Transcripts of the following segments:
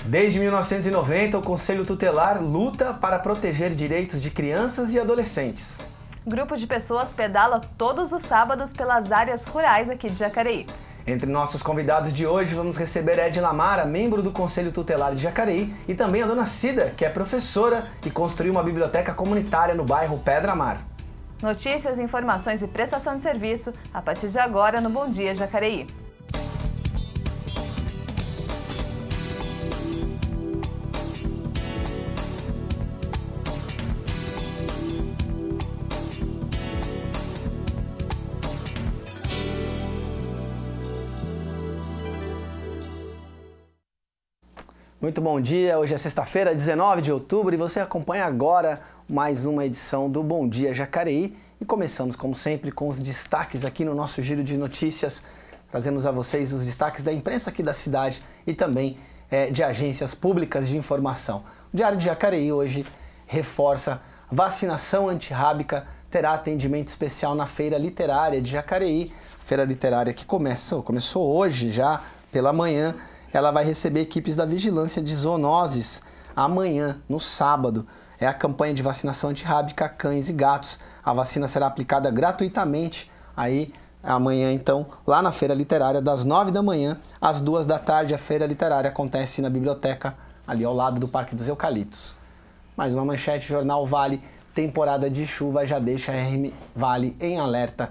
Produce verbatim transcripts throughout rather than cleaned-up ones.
Desde mil novecentos e noventa, o Conselho Tutelar luta para proteger direitos de crianças e adolescentes. Grupo de pessoas pedala todos os sábados pelas áreas rurais aqui de Jacareí. Entre nossos convidados de hoje, vamos receber Edila Mara, membro do Conselho Tutelar de Jacareí, e também a dona Cida, que é professora e construiu uma biblioteca comunitária no bairro Pedra Mar. Notícias, informações e prestação de serviço a partir de agora no Bom Dia Jacareí. Muito bom dia, hoje é sexta-feira, dezenove de outubro, e você acompanha agora mais uma edição do Bom Dia Jacareí. E começamos, como sempre, com os destaques aqui no nosso giro de notícias. Trazemos a vocês os destaques da imprensa aqui da cidade e também é, de agências públicas de informação. O Diário de Jacareí hoje reforça vacinação antirrábica, terá atendimento especial na Feira Literária de Jacareí. Feira Literária que começou, começou hoje já pela manhã. Ela vai receber equipes da Vigilância de Zoonoses amanhã, no sábado. É a campanha de vacinação antirrábica a cães e gatos. A vacina será aplicada gratuitamente aí amanhã, então, lá na Feira Literária, das nove da manhã às duas da tarde. A Feira Literária acontece na biblioteca, ali ao lado do Parque dos Eucaliptos. Mais uma manchete, Jornal Vale, temporada de chuva já deixa a R M Vale em alerta.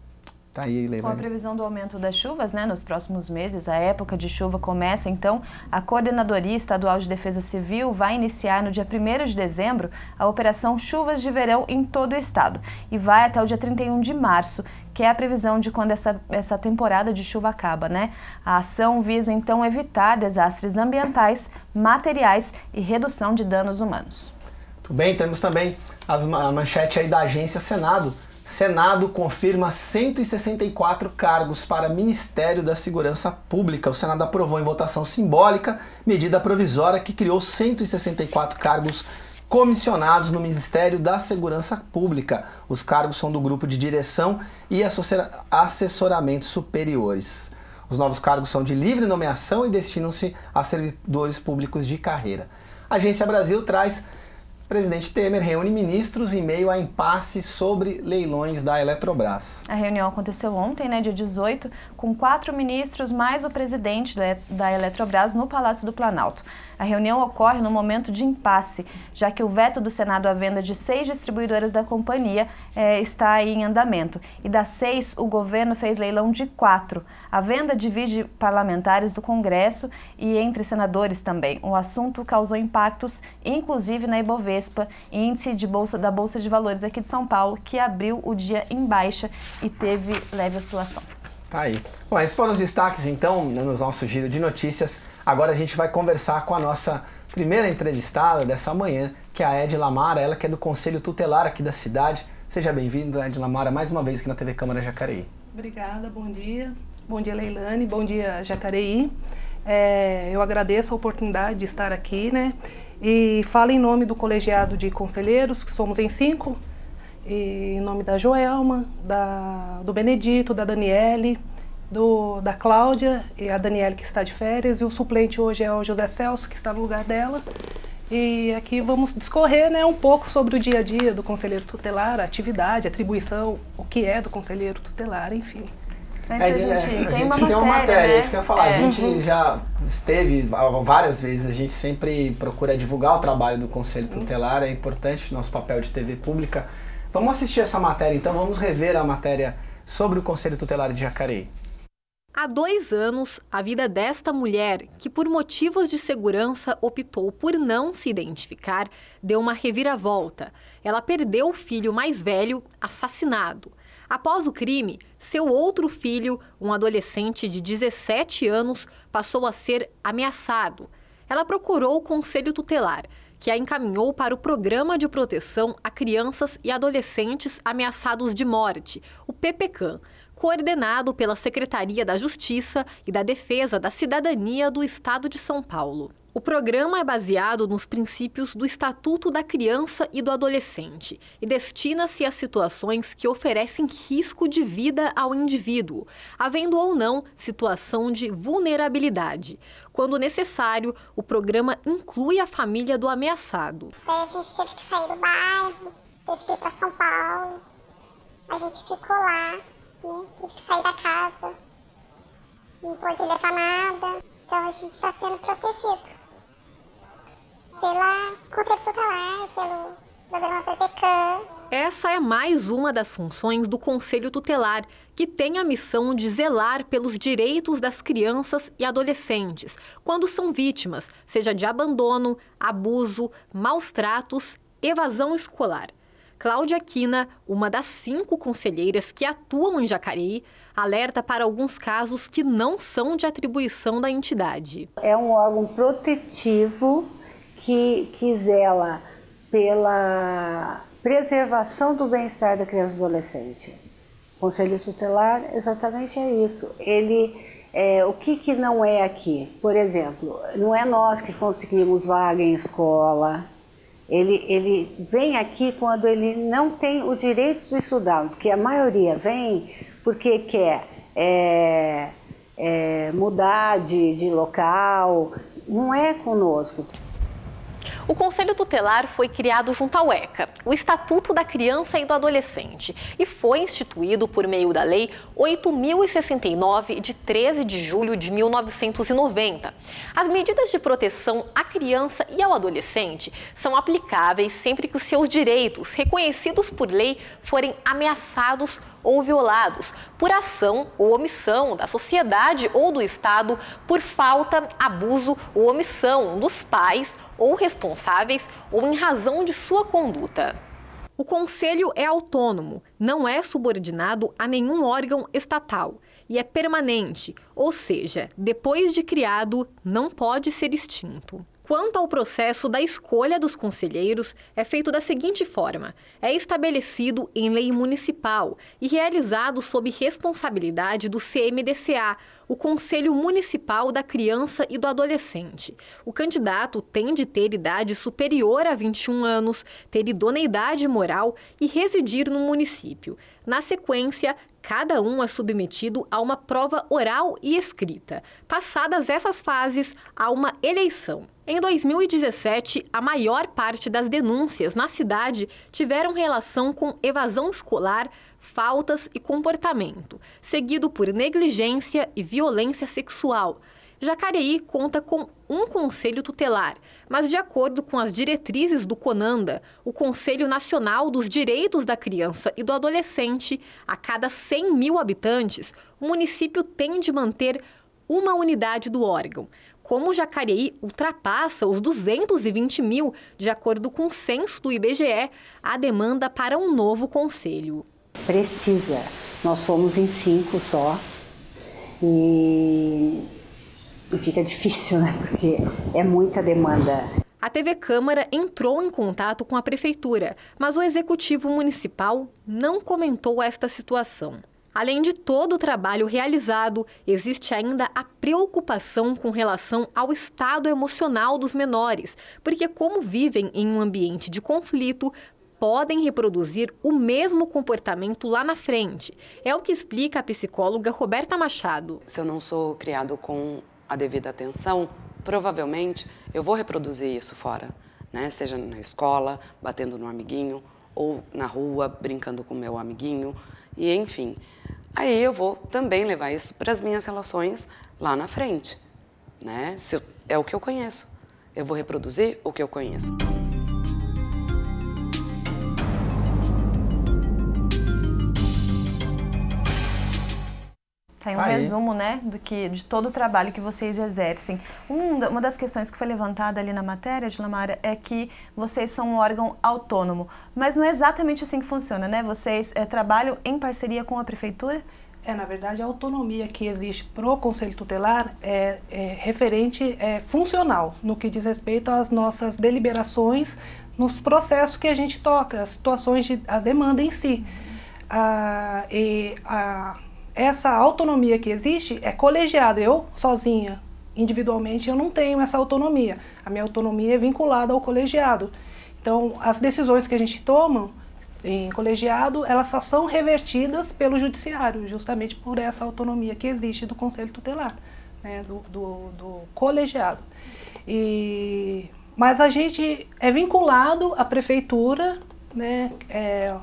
Tá aí, Com a previsão do aumento das chuvas, né, nos próximos meses, a época de chuva começa, então, a Coordenadoria Estadual de Defesa Civil vai iniciar no dia primeiro de dezembro a Operação Chuvas de Verão em todo o estado e vai até o dia trinta e um de março, que é a previsão de quando essa, essa temporada de chuva acaba, né? A ação visa, então, evitar desastres ambientais, materiais e redução de danos humanos. Tudo bem, temos também as, a manchete aí da Agência Senado. Senado confirma cento e sessenta e quatro cargos para Ministério da Segurança Pública. O Senado aprovou em votação simbólica medida provisória que criou cento e sessenta e quatro cargos comissionados no Ministério da Segurança Pública. Os cargos são do grupo de direção e assessoramentos superiores. Os novos cargos são de livre nomeação e destinam-se a servidores públicos de carreira. A Agência Brasil traz: presidente Temer reúne ministros em meio a impasse sobre leilões da Eletrobras. A reunião aconteceu ontem, né, dia dezoito, com quatro ministros mais o presidente da Eletrobras no Palácio do Planalto. A reunião ocorre no momento de impasse, já que o veto do Senado à venda de seis distribuidoras da companhia é, está aí em andamento. E das seis, o governo fez leilão de quatro. A venda divide parlamentares do Congresso e entre senadores também. O assunto causou impactos, inclusive na Ibovespa, índice de bolsa, da Bolsa de Valores aqui de São Paulo, que abriu o dia em baixa e teve leve oscilação. Tá aí. Bom, esses foram os destaques, então, no nosso giro de notícias. Agora a gente vai conversar com a nossa primeira entrevistada dessa manhã, que é a Edila Mara, ela que é do Conselho Tutelar aqui da cidade. Seja bem-vinda, Edila Mara, mais uma vez aqui na T V Câmara Jacareí. Obrigada, bom dia. Bom dia, Leilane, bom dia, Jacareí. É, eu agradeço a oportunidade de estar aqui, né? E falo em nome do colegiado de conselheiros, que somos em cinco, e em nome da Joelma, da, do Benedito, da Daniele, do, da Cláudia e a Daniele que está de férias, e o suplente hoje é o José Celso, que está no lugar dela. E aqui vamos discorrer, né, um pouco sobre o dia a dia do conselheiro tutelar, a atividade, a atribuição, o que é do conselheiro tutelar, enfim. Antes É, a gente, a tem, gente uma tem matéria, uma matéria, né? é isso que eu ia falar. É. A gente já esteve várias vezes, a gente sempre procura divulgar o trabalho do Conselho Tutelar, é importante, nosso papel de T V pública. Vamos assistir essa matéria, então, vamos rever a matéria sobre o Conselho Tutelar de Jacareí. Há dois anos, a vida desta mulher, que por motivos de segurança optou por não se identificar, deu uma reviravolta. Ela perdeu o filho mais velho assassinado. Após o crime, seu outro filho, um adolescente de dezessete anos, passou a ser ameaçado. Ela procurou o Conselho Tutelar, que a encaminhou para o Programa de Proteção a Crianças e Adolescentes Ameaçados de Morte, o P P C A M. coordenado pela Secretaria da Justiça e da Defesa da Cidadania do Estado de São Paulo. O programa é baseado nos princípios do Estatuto da Criança e do Adolescente e destina-se a situações que oferecem risco de vida ao indivíduo, havendo ou não situação de vulnerabilidade. Quando necessário, o programa inclui a família do ameaçado. Aí a gente teve que sair do bairro, teve que ir para São Paulo, a gente ficou lá, né? Teve que sair da casa, não pôde levar nada, então a gente está sendo protegido pela Conselho Tutelar, pelo programa P P C A M. Essa é mais uma das funções do Conselho Tutelar, que tem a missão de zelar pelos direitos das crianças e adolescentes, quando são vítimas, seja de abandono, abuso, maus tratos, evasão escolar. Cláudia Quina, uma das cinco conselheiras que atuam em Jacareí, alerta para alguns casos que não são de atribuição da entidade. É um órgão protetivo que, que zela pela preservação do bem-estar da criança e do adolescente. O Conselho Tutelar exatamente é isso. Ele, é, o que, que não é aqui? Por exemplo, não é nós que conseguimos vaga em escola. Ele, ele vem aqui quando ele não tem o direito de estudar, porque a maioria vem porque quer é, é, mudar de, de local, não é conosco. O Conselho Tutelar foi criado junto ao ECA, o Estatuto da Criança e do Adolescente, e foi instituído por meio da Lei oito mil e sessenta e nove, de treze de julho de mil novecentos e noventa. As medidas de proteção à criança e ao adolescente são aplicáveis sempre que os seus direitos, reconhecidos por lei, forem ameaçados ou violados por ação ou omissão da sociedade ou do Estado, por falta, abuso ou omissão dos pais ou responsáveis ou em razão de sua conduta. O Conselho é autônomo, não é subordinado a nenhum órgão estatal e é permanente, ou seja, depois de criado, não pode ser extinto. Quanto ao processo da escolha dos conselheiros, é feito da seguinte forma: é estabelecido em lei municipal e realizado sob responsabilidade do C M D C A, o Conselho Municipal da Criança e do Adolescente. O candidato tem de ter idade superior a vinte e um anos, ter idoneidade moral e residir no município. Na sequência, cada um é submetido a uma prova oral e escrita. Passadas essas fases, há uma eleição. Em dois mil e dezessete, a maior parte das denúncias na cidade tiveram relação com evasão escolar, faltas e comportamento, seguido por negligência e violência sexual. Jacareí conta com um conselho tutelar, mas de acordo com as diretrizes do CONANDA, o Conselho Nacional dos Direitos da Criança e do Adolescente, a cada cem mil habitantes, o município tem de manter uma unidade do órgão. Como Jacareí ultrapassa os duzentos e vinte mil, de acordo com o censo do I B G E, há demanda para um novo conselho. Precisa. Nós somos em cinco só e... E fica difícil, né? Porque é muita demanda. A T V Câmara entrou em contato com a Prefeitura, mas o Executivo Municipal não comentou esta situação. Além de todo o trabalho realizado, existe ainda a preocupação com relação ao estado emocional dos menores, porque como vivem em um ambiente de conflito, podem reproduzir o mesmo comportamento lá na frente. É o que explica a psicóloga Roberta Machado. Se eu não sou criado com a devida atenção, provavelmente eu vou reproduzir isso fora, né? Seja na escola, batendo no amiguinho, ou na rua, brincando com o meu amiguinho, e enfim. Aí eu vou também levar isso para as minhas relações lá na frente, né? Se eu, é o que eu conheço, eu vou reproduzir o que eu conheço. Tem um Aí. resumo, né, do que, de todo o trabalho que vocês exercem. Um, uma das questões que foi levantada ali na matéria, Gilamara, é que vocês são um órgão autônomo. Mas não é exatamente assim que funciona, né? Vocês é, trabalham em parceria com a Prefeitura? É, na verdade, a autonomia que existe para o Conselho Tutelar é, é referente, é funcional, no que diz respeito às nossas deliberações, nos processos que a gente toca, as situações de a demanda em si. Ah, e a essa autonomia que existe é colegiada. Eu, sozinha, individualmente, eu não tenho essa autonomia. A minha autonomia é vinculada ao colegiado. Então, as decisões que a gente toma em colegiado, elas só são revertidas pelo judiciário, justamente por essa autonomia que existe do Conselho Tutelar, né, do, do, do colegiado. E, mas a gente é vinculado à prefeitura, né, é,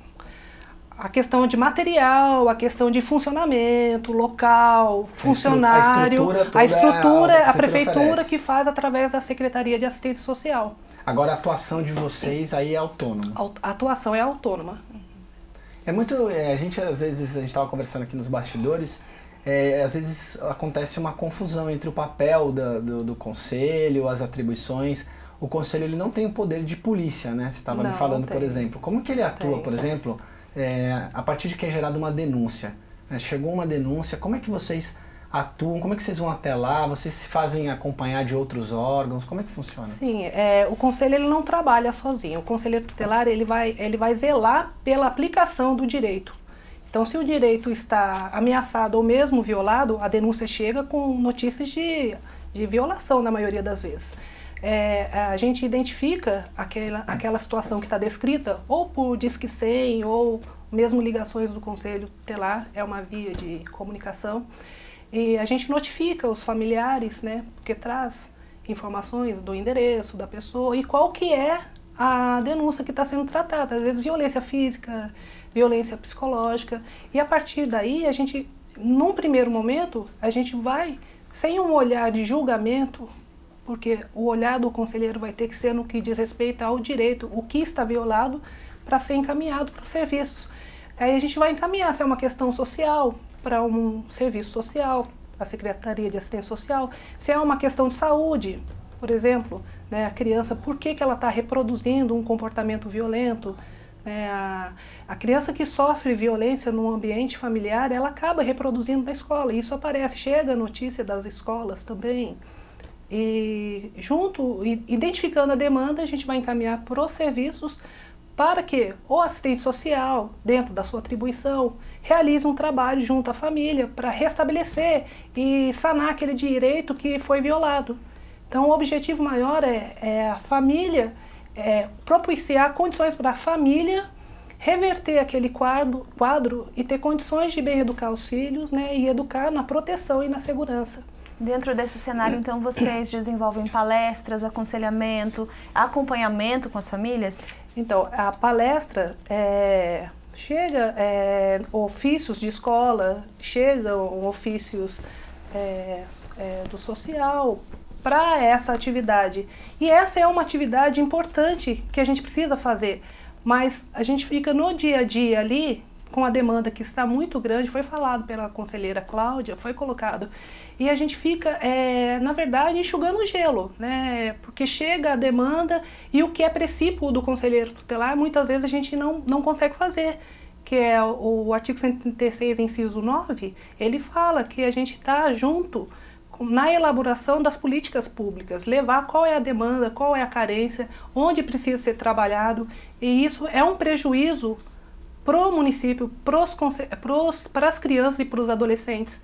a questão de material, a questão de funcionamento, local, Essa funcionário, estru- a estrutura, a, estrutura, é a, a prefeitura oferece. que faz através da Secretaria de Assistência Social. Agora a atuação de vocês aí é autônoma. A atuação é autônoma. É muito, é, a gente às vezes, a gente estava conversando aqui nos bastidores, é, às vezes acontece uma confusão entre o papel da, do, do conselho, as atribuições. O conselho ele não tem o poder de polícia, né? Você estava me falando, por exemplo. Como que ele atua, Tem. por exemplo, é, a partir de que é gerada uma denúncia? Né? Chegou uma denúncia, como é que vocês atuam? Como é que vocês vão até lá? Vocês se fazem acompanhar de outros órgãos? Como é que funciona? Sim, é, o conselho ele não trabalha sozinho. O conselheiro tutelar ele vai, ele vai zelar pela aplicação do direito. Então, se o direito está ameaçado ou mesmo violado, a denúncia chega com notícias de, de violação na maioria das vezes. É, a gente identifica aquela, aquela situação que está descrita ou por Disque cem ou mesmo ligações do conselho tutelar, é uma via de comunicação. E a gente notifica os familiares, né, porque traz informações do endereço da pessoa e qual que é a denúncia que está sendo tratada. Às vezes violência física, violência psicológica. E a partir daí, a gente, num primeiro momento, a gente vai, sem um olhar de julgamento, porque o olhar do conselheiro vai ter que ser no que diz respeito ao direito, o que está violado, para ser encaminhado para os serviços. Aí a gente vai encaminhar se é uma questão social, para um serviço social, a Secretaria de Assistência Social, se é uma questão de saúde, por exemplo, né, a criança, por que, que ela está reproduzindo um comportamento violento, né, a, a criança que sofre violência no ambiente familiar, ela acaba reproduzindo na escola, e isso aparece, chega a notícia das escolas também, e junto, identificando a demanda, a gente vai encaminhar para os serviços para que o assistente social, dentro da sua atribuição, realize um trabalho junto à família para restabelecer e sanar aquele direito que foi violado. Então, o objetivo maior é, é a família, é, propiciar condições para a família reverter aquele quadro, quadro e ter condições de bem educar os filhos, né, e educar na proteção e na segurança. Dentro desse cenário, então, vocês desenvolvem palestras, aconselhamento, acompanhamento com as famílias? Então, a palestra, é, chega é, ofícios de escola, chegam ofícios é, é, do social para essa atividade. E essa é uma atividade importante que a gente precisa fazer, mas a gente fica no dia a dia ali, com a demanda que está muito grande, foi falado pela conselheira Cláudia, foi colocado, e a gente fica, é, na verdade, enxugando o gelo, né? Porque chega a demanda e o que é princípio do conselheiro tutelar, muitas vezes a gente não, não consegue fazer, que é o, o artigo cento e trinta e seis, inciso nove, ele fala que a gente está junto na elaboração das políticas públicas, levar qual é a demanda, qual é a carência, onde precisa ser trabalhado, e isso é um prejuízo para o município, para as crianças e para os adolescentes.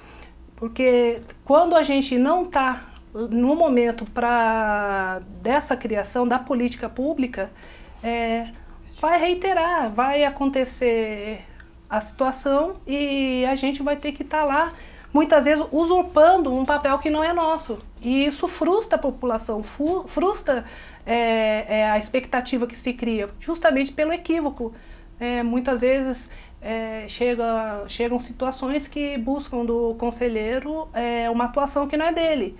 Porque quando a gente não está no momento pra, dessa criação da política pública, é, vai reiterar, vai acontecer a situação e a gente vai ter que estar tá lá, muitas vezes usurpando um papel que não é nosso. E isso frustra a população, frustra é, é, a expectativa que se cria, justamente pelo equívoco. É, muitas vezes é, chega, chegam situações que buscam do conselheiro é, uma atuação que não é dele.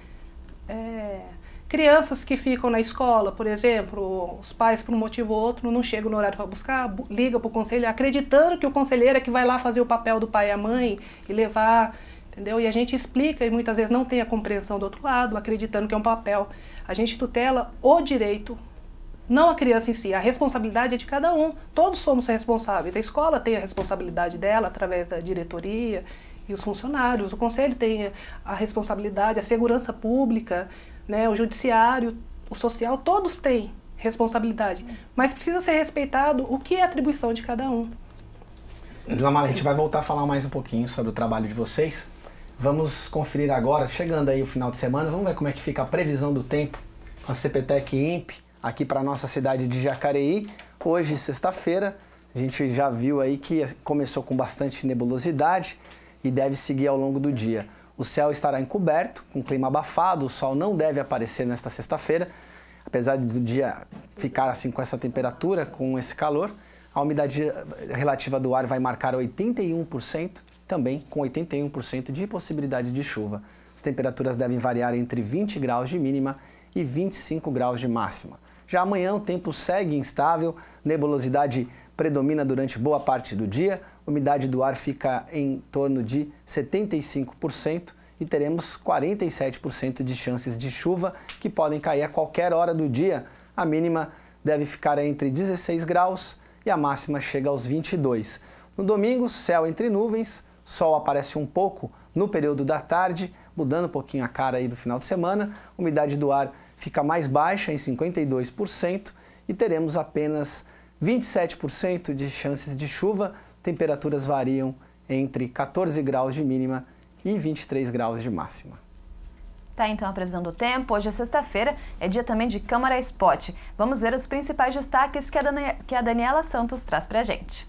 É, crianças que ficam na escola, por exemplo, os pais por um motivo ou outro não chegam no horário para buscar, liga para o conselheiro acreditando que o conselheiro é que vai lá fazer o papel do pai e a mãe e levar, entendeu? E a gente explica e muitas vezes não tem a compreensão do outro lado, acreditando que é um papel. A gente tutela o direito, não a criança em si, a responsabilidade é de cada um, todos somos responsáveis, a escola tem a responsabilidade dela através da diretoria e os funcionários, o conselho tem a responsabilidade, a segurança pública, né, o judiciário, o social, todos têm responsabilidade, mas precisa ser respeitado o que é atribuição de cada um. Dilamara, a gente vai voltar a falar mais um pouquinho sobre o trabalho de vocês. Vamos conferir agora, chegando aí o final de semana, vamos ver como é que fica a previsão do tempo com a CPTEC e INPE aqui para a nossa cidade de Jacareí. Hoje, sexta-feira, a gente já viu aí que começou com bastante nebulosidade e deve seguir ao longo do dia. O céu estará encoberto, com clima abafado, o sol não deve aparecer nesta sexta-feira, apesar do dia ficar assim com essa temperatura, com esse calor. A umidade relativa do ar vai marcar oitenta e um por cento, também com oitenta e um por cento de possibilidade de chuva. As temperaturas devem variar entre vinte graus de mínima e vinte e cinco graus de máxima. Já amanhã o tempo segue instável, nebulosidade predomina durante boa parte do dia, a umidade do ar fica em torno de setenta e cinco por cento e teremos quarenta e sete por cento de chances de chuva que podem cair a qualquer hora do dia. A mínima deve ficar entre dezesseis graus e a máxima chega aos vinte e dois. No domingo, céu entre nuvens, sol aparece um pouco no período da tarde, mudando um pouquinho a cara aí do final de semana. A umidade do ar fica mais baixa, em cinquenta e dois por cento, e teremos apenas vinte e sete por cento de chances de chuva. Temperaturas variam entre quatorze graus de mínima e vinte e três graus de máxima. Tá, então a previsão do tempo. Hoje é sexta-feira, é dia também de Câmara Spot. Vamos ver os principais destaques que a, Dani... que a Daniela Santos traz pra gente.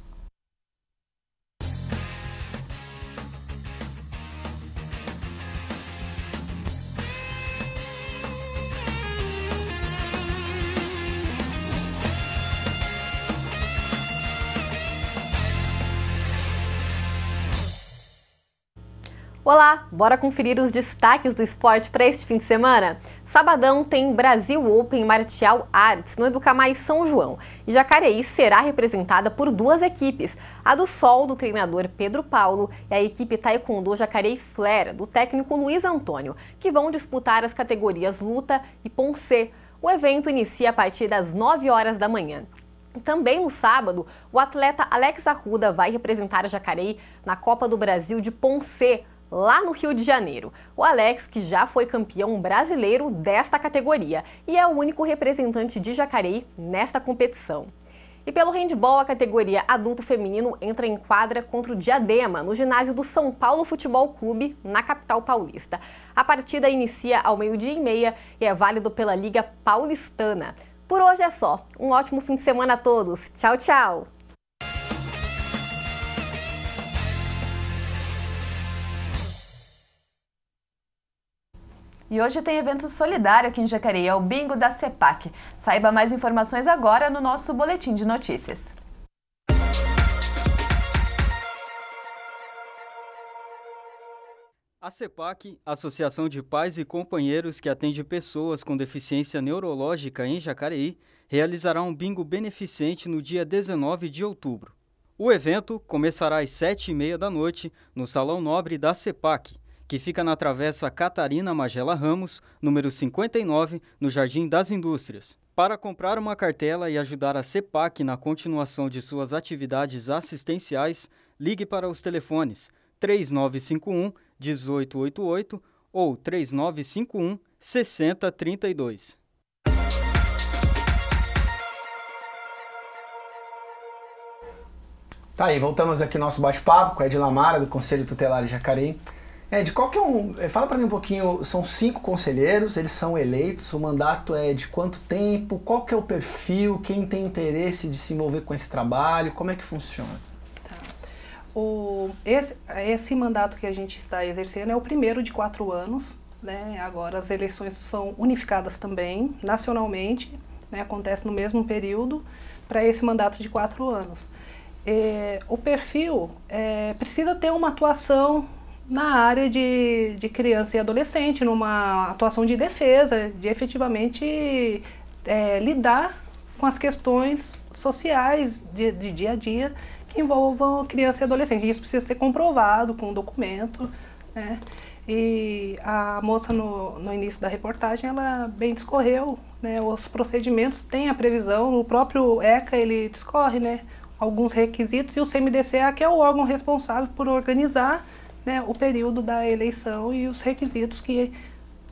Olá, bora conferir os destaques do esporte para este fim de semana? Sabadão tem Brasil Open Martial Arts no Educamais São João e Jacareí será representada por duas equipes, a do Sol do treinador Pedro Paulo e a equipe Taekwondo Jacareí Flera do técnico Luiz Antônio, que vão disputar as categorias Luta e Poncê. O evento inicia a partir das nove horas da manhã. Também no sábado, o atleta Alex Arruda vai representar a Jacareí na Copa do Brasil de Poncê, lá no Rio de Janeiro. O Alex, que já foi campeão brasileiro desta categoria e é o único representante de Jacareí nesta competição. E pelo handebol, a categoria adulto feminino entra em quadra contra o Diadema, no ginásio do São Paulo Futebol Clube, na capital paulista. A partida inicia ao meio-dia e meia e é válido pela Liga Paulistana. Por hoje é só. Um ótimo fim de semana a todos. Tchau, tchau! E hoje tem evento solidário aqui em Jacareí, é o Bingo da CEPAC. Saiba mais informações agora no nosso Boletim de Notícias. A CEPAC, Associação de Pais e Companheiros que atende pessoas com deficiência neurológica em Jacareí, realizará um bingo beneficente no dia dezenove de outubro. O evento começará às sete e meia da noite no Salão Nobre da CEPAC, que fica na Travessa Catarina Magela Ramos, número cinquenta e nove, no Jardim das Indústrias. Para comprar uma cartela e ajudar a CEPAC na continuação de suas atividades assistenciais, ligue para os telefones três nove cinco um, um oito oito oito ou três nove cinco um, seis zero três dois. Tá aí, voltamos aqui no nosso bate-papo com a Dilamara, do Conselho Tutelar de Jacareí. Ed, qual que é um... Fala para mim um pouquinho, são cinco conselheiros, eles são eleitos, o mandato é de quanto tempo, qual que é o perfil, quem tem interesse de se envolver com esse trabalho, como é que funciona? Tá. O, esse, esse mandato que a gente está exercendo é o primeiro de quatro anos, né? Agora as eleições são unificadas também, nacionalmente, né? Acontece no mesmo período, para esse mandato de quatro anos. É, o perfil é, precisa ter uma atuação na área de, de criança e adolescente, numa atuação de defesa, de efetivamente é, lidar com as questões sociais de, de dia a dia que envolvam criança e adolescente. Isso precisa ser comprovado com um documento, né? E a moça no, no início da reportagem, ela bem discorreu, né, os procedimentos, tem a previsão, o próprio ECA ele discorre, né, alguns requisitos, e o C M D C A, que é o órgão responsável por organizar, né, o período da eleição e os requisitos que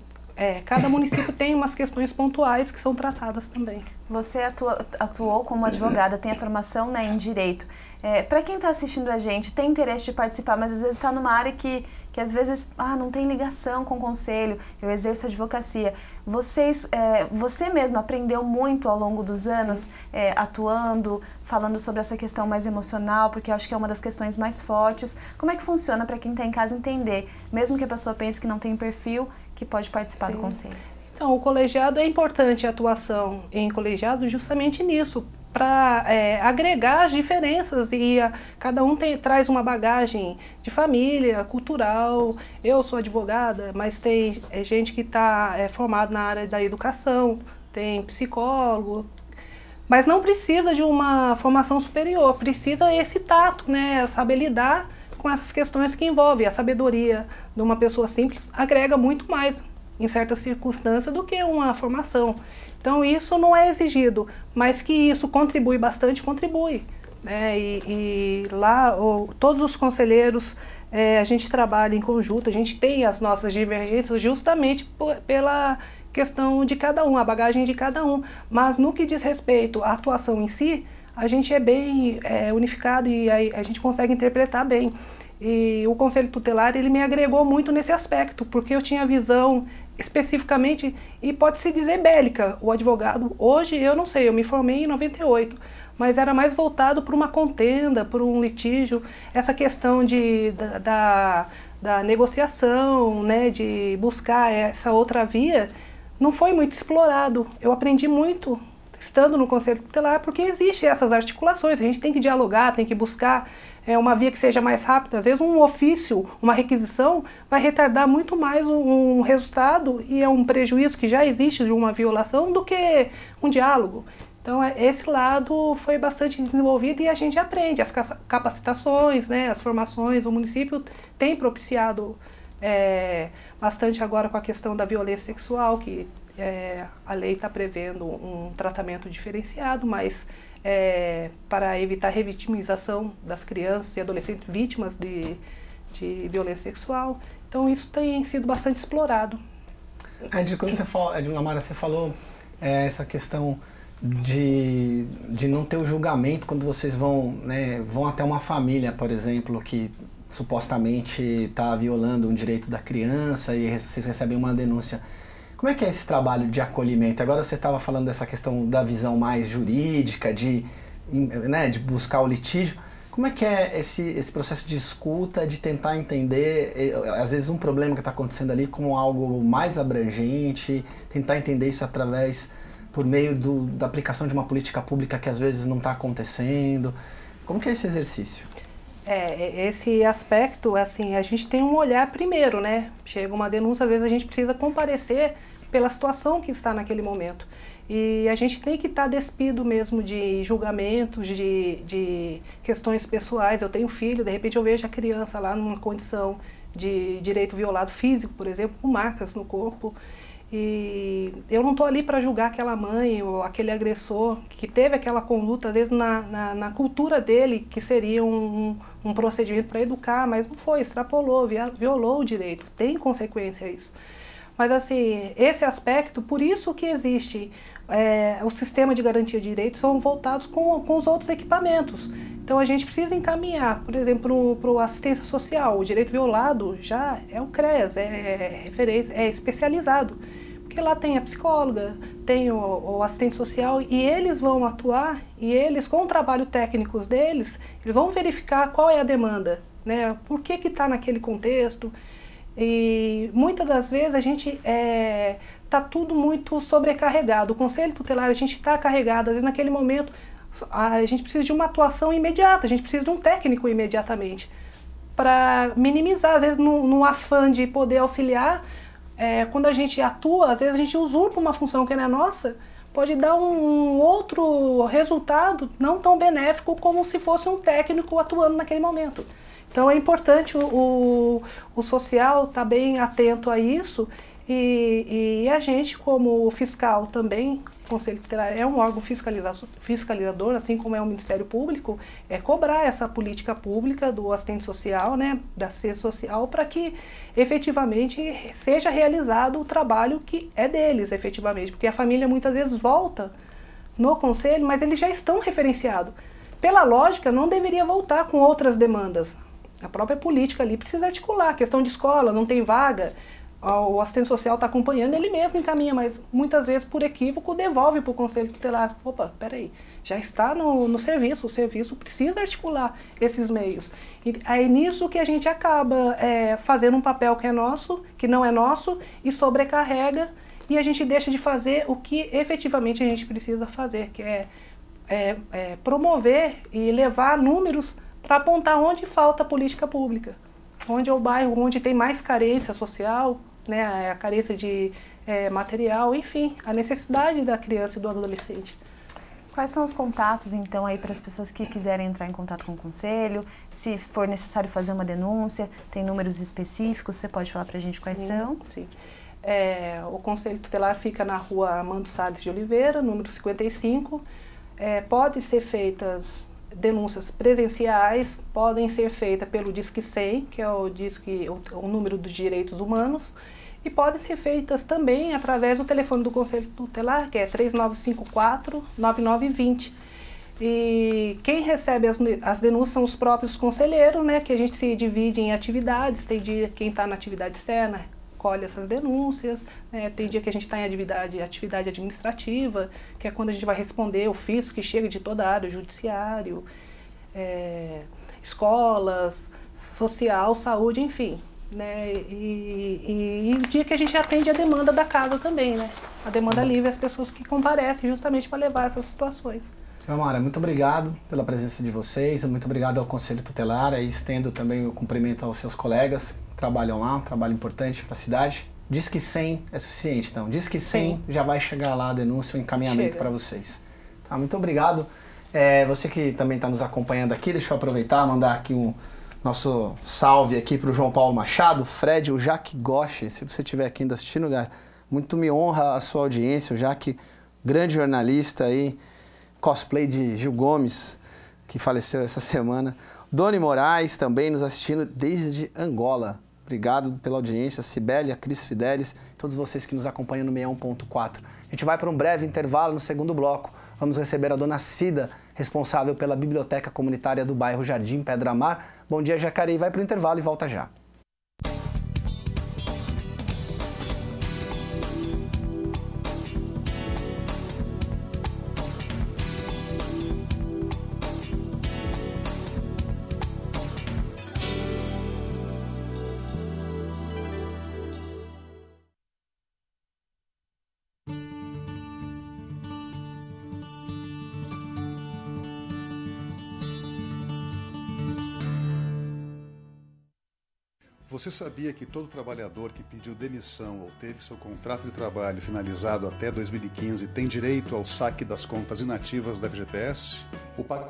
é, cada município tem umas questões pontuais que são tratadas também. Você atua, atuou como advogada, tem a formação, né, em direito. É, para quem está assistindo a gente, tem interesse de participar, mas às vezes está numa área que, que às vezes ah, não tem ligação com o conselho, eu exerço advocacia. Vocês, é, você mesmo aprendeu muito ao longo dos anos, é, atuando, falando sobre essa questão mais emocional, porque eu acho que é uma das questões mais fortes. Como é que funciona para quem está em casa entender, mesmo que a pessoa pense que não tem perfil, que pode participar Sim. do conselho? Então, o colegiado é importante a atuação em colegiado justamente nisso, para é, agregar as diferenças e a, cada um tem, traz uma bagagem de família, cultural. Eu sou advogada, mas tem é, gente que está é, formada na área da educação, tem psicólogo, mas não precisa de uma formação superior, precisa esse tato, né, saber lidar com essas questões que envolvem a sabedoria de uma pessoa simples, agrega muito mais em certas circunstâncias do que uma formação. Então isso não é exigido, mas que isso contribui bastante, contribui. Né? E, e lá o, todos os conselheiros, é, a gente trabalha em conjunto, a gente tem as nossas divergências justamente por, pela questão de cada um, a bagagem de cada um. Mas no que diz respeito à atuação em si, a gente é bem é, unificado e a, a gente consegue interpretar bem. E o Conselho Tutelar, ele me agregou muito nesse aspecto, porque eu tinha visão especificamente, e pode-se dizer bélica, o advogado. Hoje, eu não sei, eu me formei em noventa e oito, mas era mais voltado para uma contenda, por um litígio, essa questão de, da, da, da negociação, né, de buscar essa outra via, não foi muito explorado. Eu aprendi muito estando no Conselho Tutelar, porque existem essas articulações, a gente tem que dialogar, tem que buscar é, uma via que seja mais rápida. Às vezes um ofício, uma requisição, vai retardar muito mais um, um resultado e é um prejuízo que já existe de uma violação do que um diálogo. Então esse lado foi bastante desenvolvido e a gente aprende, as capacitações, né, as formações, o município tem propiciado é, bastante agora com a questão da violência sexual, que é, a lei está prevendo um tratamento diferenciado, mas é, para evitar a revitimização das crianças e adolescentes vítimas de, de violência sexual. Então isso tem sido bastante explorado. Ed, quando você fala, Ed Lamara, você falou é, essa questão de, de não ter o julgamento quando vocês vão, né, vão até uma família, por exemplo, que supostamente está violando um direito da criança e vocês recebem uma denúncia. Como é que é esse trabalho de acolhimento? Agora você estava falando dessa questão da visão mais jurídica, de, né, de buscar o litígio. Como é que é esse, esse processo de escuta, de tentar entender, às vezes, um problema que está acontecendo ali como algo mais abrangente, tentar entender isso através, por meio do, da aplicação de uma política pública que às vezes não está acontecendo? Como que é esse exercício? É, esse aspecto, assim, a gente tem um olhar primeiro, né? Chega uma denúncia, às vezes a gente precisa comparecer pela situação que está naquele momento. E a gente tem que estar despido mesmo de julgamentos, de, de questões pessoais. Eu tenho filho, de repente eu vejo a criança lá numa condição de direito violado físico, por exemplo, com marcas no corpo. E eu não estou ali para julgar aquela mãe ou aquele agressor que teve aquela conduta, às vezes na, na, na cultura dele, que seria um, um procedimento para educar, mas não foi, extrapolou, violou o direito, tem consequência isso. Mas assim, esse aspecto, por isso que existe é, o sistema de garantia de direitos, são voltados com, com os outros equipamentos. Então a gente precisa encaminhar, por exemplo, para a assistência social. O direito violado já é o CREAS, é, é referência, é especializado. Porque lá tem a psicóloga, tem o, o assistente social e eles vão atuar e eles, com o trabalho técnico deles, eles vão verificar qual é a demanda, né? Por que que está naquele contexto. E muitas das vezes a gente está é, tudo muito sobrecarregado. O Conselho Tutelar, a gente está carregado, às vezes naquele momento a gente precisa de uma atuação imediata, a gente precisa de um técnico imediatamente para minimizar, às vezes no, no afã de poder auxiliar. É, quando a gente atua, às vezes a gente usurpa uma função que não é nossa, pode dar um outro resultado não tão benéfico como se fosse um técnico atuando naquele momento. Então é importante o, o, o social estar bem atento a isso e, e a gente, como fiscal também, o Conselho Tutelar é um órgão fiscalizador, assim como é o Ministério Público, é cobrar essa política pública do assistente social, né, da assistência social, para que efetivamente seja realizado o trabalho que é deles, efetivamente, porque a família muitas vezes volta no Conselho, mas eles já estão referenciados. Pela lógica, não deveria voltar com outras demandas. A própria política ali precisa articular, questão de escola, não tem vaga, o assistente social está acompanhando, ele mesmo encaminha, mas muitas vezes, por equívoco, devolve para o Conselho Tutelar. Opa, peraí, já está no, no serviço, o serviço precisa articular esses meios. E é nisso que a gente acaba é, fazendo um papel que é nosso, que não é nosso, e sobrecarrega, e a gente deixa de fazer o que efetivamente a gente precisa fazer, que é, é, é promover e levar números para apontar onde falta política pública, onde é o bairro onde tem mais carência social, né, a carência de é, material, enfim, a necessidade da criança e do adolescente. Quais são os contatos, então, aí para as pessoas que quiserem entrar em contato com o Conselho? Se for necessário fazer uma denúncia, tem números específicos, você pode falar para a gente quais sim, são? Sim. É, o Conselho Tutelar fica na rua Armando Salles de Oliveira, número cinquenta e cinco. É, pode ser feitas denúncias presenciais, podem ser feitas pelo Disque cem, que é o, disque, o, o número dos direitos humanos, e podem ser feitas também através do telefone do Conselho Tutelar, que é três nove cinco quatro, nove nove dois zero. E quem recebe as, as denúncias são os próprios conselheiros, né, que a gente se divide em atividades, tem dia quem está na atividade externa colhe essas denúncias, né, tem dia que a gente está em atividade, atividade administrativa, que é quando a gente vai responder ofícios que chega de toda a área, judiciário, é, escolas, social, saúde, enfim. Né, e, e, e o dia que a gente atende a demanda da casa também, né, a demanda livre, as pessoas que comparecem justamente para levar essas situações. Amara, muito obrigado pela presença de vocês, muito obrigado ao Conselho Tutelar, e estendo também o cumprimento aos seus colegas que trabalham lá, um trabalho importante para a cidade. Diz que cem é suficiente, então. Diz que cem Sim. já vai chegar lá a denúncia, o encaminhamento para vocês. Tá, muito obrigado. É, você que também está nos acompanhando aqui, deixa eu aproveitar, mandar aqui um nosso salve aqui para o João Paulo Machado, Fred, o Jaque Goche, se você estiver aqui ainda assistindo, muito me honra a sua audiência, o Jaque, grande jornalista aí, cosplay de Gil Gomes, que faleceu essa semana. Doni Moraes também nos assistindo desde Angola. Obrigado pela audiência. Cibélia, Cris Fidelis, todos vocês que nos acompanham no sessenta e um ponto quatro. A gente vai para um breve intervalo no segundo bloco. Vamos receber a dona Cida, responsável pela Biblioteca Comunitária do bairro Jardim Pedra Mar. Bom dia, Jacareí. Vai para o intervalo e volta já. Você sabia que todo trabalhador que pediu demissão ou teve seu contrato de trabalho finalizado até dois mil e quinze tem direito ao saque das contas inativas do F G T S? O P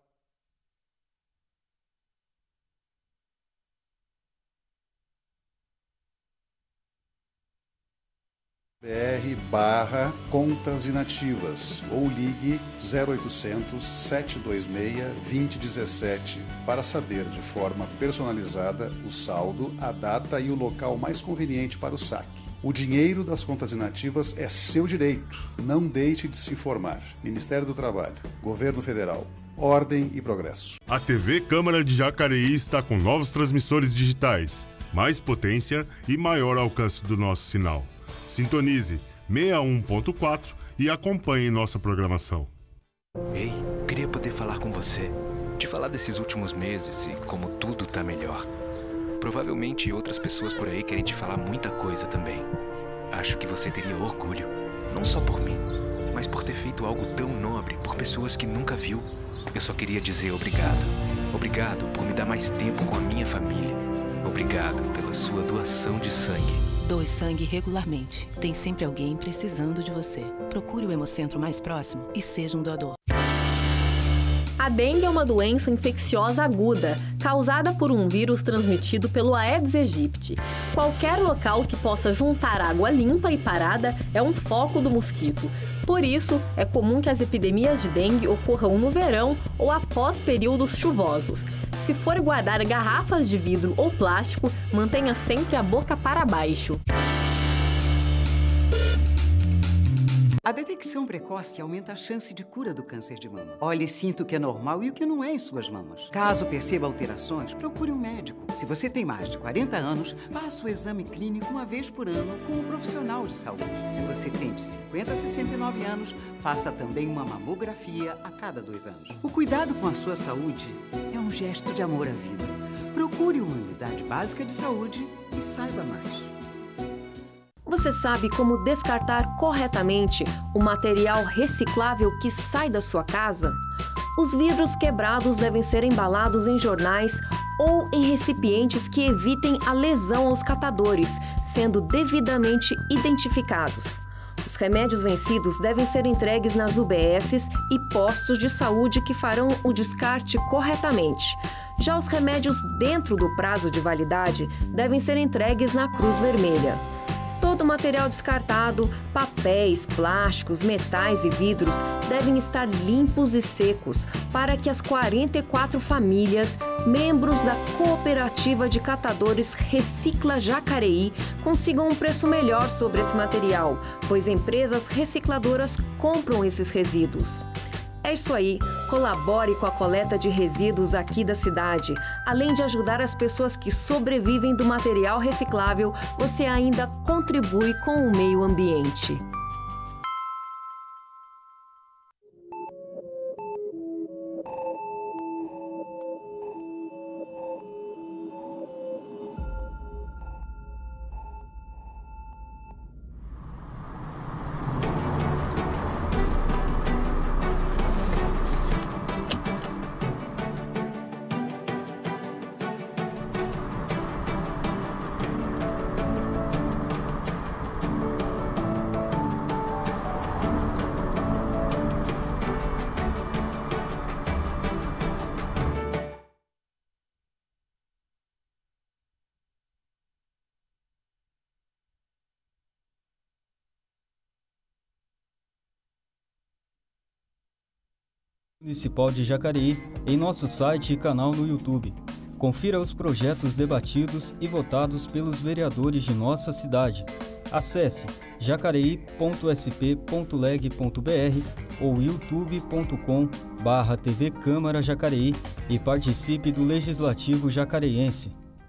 br barra contas inativas ou ligue zero oitocentos, sete dois seis, dois zero um sete para saber de forma personalizada o saldo, a data e o local mais conveniente para o saque. O dinheiro das contas inativas é seu direito. Não deixe de se informar. Ministério do Trabalho, Governo Federal, Ordem e Progresso. A T V Câmara de Jacareí está com novos transmissores digitais, mais potência e maior alcance do nosso sinal. Sintonize sessenta e um ponto quatro e acompanhe nossa programação. Ei, queria poder falar com você, te falar desses últimos meses e como tudo tá melhor. Provavelmente outras pessoas por aí querem te falar muita coisa também. Acho que você teria orgulho, não só por mim, mas por ter feito algo tão nobre por pessoas que nunca viu. Eu só queria dizer obrigado. Obrigado por me dar mais tempo com a minha família. Obrigado pela sua doação de sangue. Doe sangue regularmente. Tem sempre alguém precisando de você. Procure o Hemocentro mais próximo e seja um doador. A dengue é uma doença infecciosa aguda, causada por um vírus transmitido pelo Aedes aegypti. Qualquer local que possa juntar água limpa e parada é um foco do mosquito. Por isso, é comum que as epidemias de dengue ocorram no verão ou após períodos chuvosos. Se for guardar garrafas de vidro ou plástico, mantenha sempre a boca para baixo. A detecção precoce aumenta a chance de cura do câncer de mama. Olhe e sinta o que é normal e o que não é em suas mamas. Caso perceba alterações, procure um médico. Se você tem mais de quarenta anos, faça o exame clínico uma vez por ano com um profissional de saúde. Se você tem de cinquenta a sessenta e nove anos, faça também uma mamografia a cada dois anos. O cuidado com a sua saúde é um gesto de amor à vida. Procure uma unidade básica de saúde e saiba mais. Você sabe como descartar corretamente o material reciclável que sai da sua casa? Os vidros quebrados devem ser embalados em jornais ou em recipientes que evitem a lesão aos catadores, sendo devidamente identificados. Os remédios vencidos devem ser entregues nas U B Ss e postos de saúde que farão o descarte corretamente. Já os remédios dentro do prazo de validade devem ser entregues na Cruz Vermelha. Todo o material descartado, papéis, plásticos, metais e vidros devem estar limpos e secos para que as quarenta e quatro famílias, membros da Cooperativa de Catadores Recicla Jacareí, consigam um preço melhor sobre esse material, pois empresas recicladoras compram esses resíduos. É isso aí, colabore com a coleta de resíduos aqui da cidade. Além de ajudar as pessoas que sobrevivem do material reciclável, você ainda contribui com o meio ambiente. Municipal de Jacareí em nosso site e canal no YouTube. Confira os projetos debatidos e votados pelos vereadores de nossa cidade. Acesse jacareí ponto s p ponto leg ponto b r ou youtube ponto com barra t v Câmara Jacareí e participe do Legislativo Jacareiense.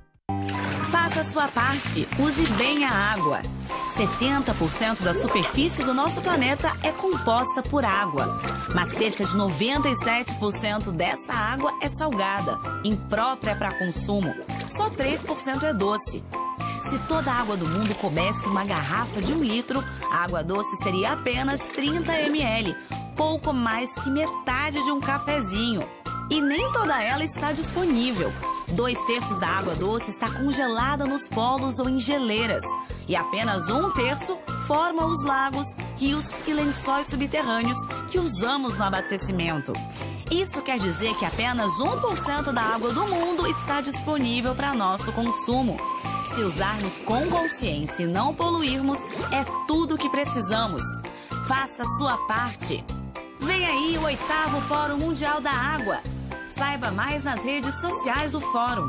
Faça a sua parte, use bem a água. setenta por cento da superfície do nosso planeta é composta por água, mas cerca de noventa e sete por cento dessa água é salgada, imprópria para consumo. Só três por cento é doce. Se toda a água do mundo coubesse uma garrafa de um litro, a água doce seria apenas trinta mililitros, pouco mais que metade de um cafezinho. E nem toda ela está disponível. Dois terços da água doce está congelada nos polos ou em geleiras. E apenas um terço forma os lagos, rios e lençóis subterrâneos que usamos no abastecimento. Isso quer dizer que apenas um por cento da água do mundo está disponível para nosso consumo. Se usarmos com consciência e não poluirmos, é tudo o que precisamos. Faça a sua parte. Vem aí o oitavo Fórum Mundial da Água. Saiba mais nas redes sociais do Fórum.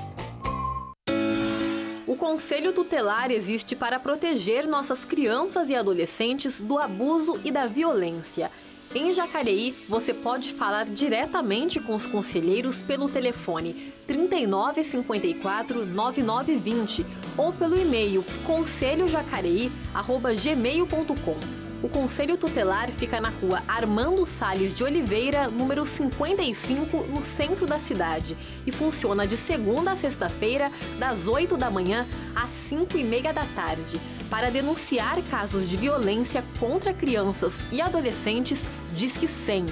O Conselho Tutelar existe para proteger nossas crianças e adolescentes do abuso e da violência. Em Jacareí, você pode falar diretamente com os conselheiros pelo telefone trinta e nove, cinquenta e quatro, noventa e nove vinte ou pelo e-mail conselho jacareí arroba gmail ponto com. O Conselho Tutelar fica na rua Armando Salles de Oliveira, número cinquenta e cinco, no centro da cidade, e funciona de segunda a sexta-feira, das oito da manhã às cinco e meia da tarde. Para denunciar casos de violência contra crianças e adolescentes, Disque cem.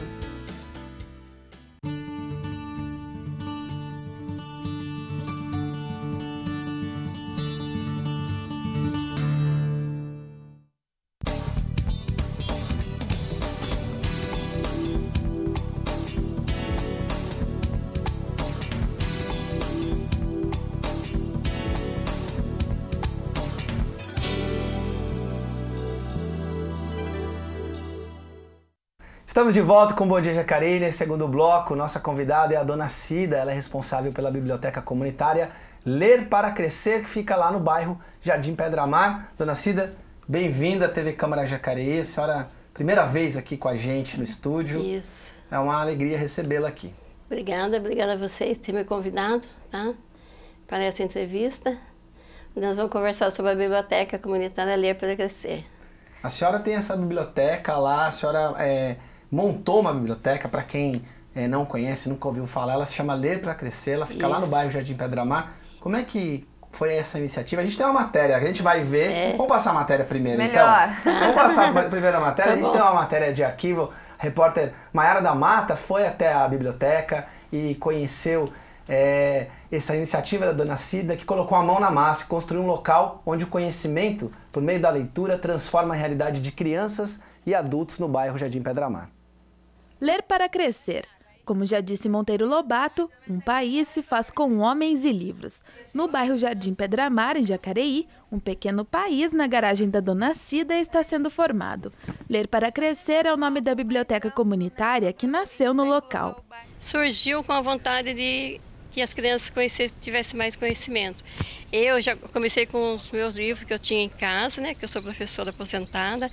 Estamos de volta com o Bom Dia Jacareí, nesse segundo bloco. Nossa convidada é a dona Cida, ela é responsável pela biblioteca comunitária Ler para Crescer, que fica lá no bairro Jardim Pedra Mar. Dona Cida, bem-vinda à T V Câmara Jacareí. A senhora, primeira vez aqui com a gente no estúdio. Isso. É uma alegria recebê-la aqui. Obrigada, obrigada a vocês por ter me convidado, tá? Para essa entrevista. Nós vamos conversar sobre a biblioteca comunitária Ler para Crescer. A senhora tem essa biblioteca lá, a senhora é, montou uma biblioteca, para quem é, não conhece, nunca ouviu falar, ela se chama Ler para Crescer, ela fica Isso. lá no bairro Jardim Pedra Mar. Como é que foi essa iniciativa? A gente tem uma matéria, a gente vai ver. É. Vamos passar a matéria primeiro, Melhor. então? Vamos passar a primeira matéria. Tá a gente bom. tem uma matéria de arquivo. A repórter Maiara da Mata foi até a biblioteca e conheceu é, essa iniciativa da dona Cida, que colocou a mão na massa e construiu um local onde o conhecimento, por meio da leitura, transforma a realidade de crianças e adultos no bairro Jardim Pedra Mar. Ler para Crescer. Como já disse Monteiro Lobato, um país se faz com homens e livros. No bairro Jardim Pedra Mar, em Jacareí, um pequeno país na garagem da dona Cida está sendo formado. Ler para Crescer é o nome da biblioteca comunitária que nasceu no local. Surgiu com a vontade de que as crianças tivessem mais conhecimento. Eu já comecei com os meus livros que eu tinha em casa, né, que eu sou professora aposentada.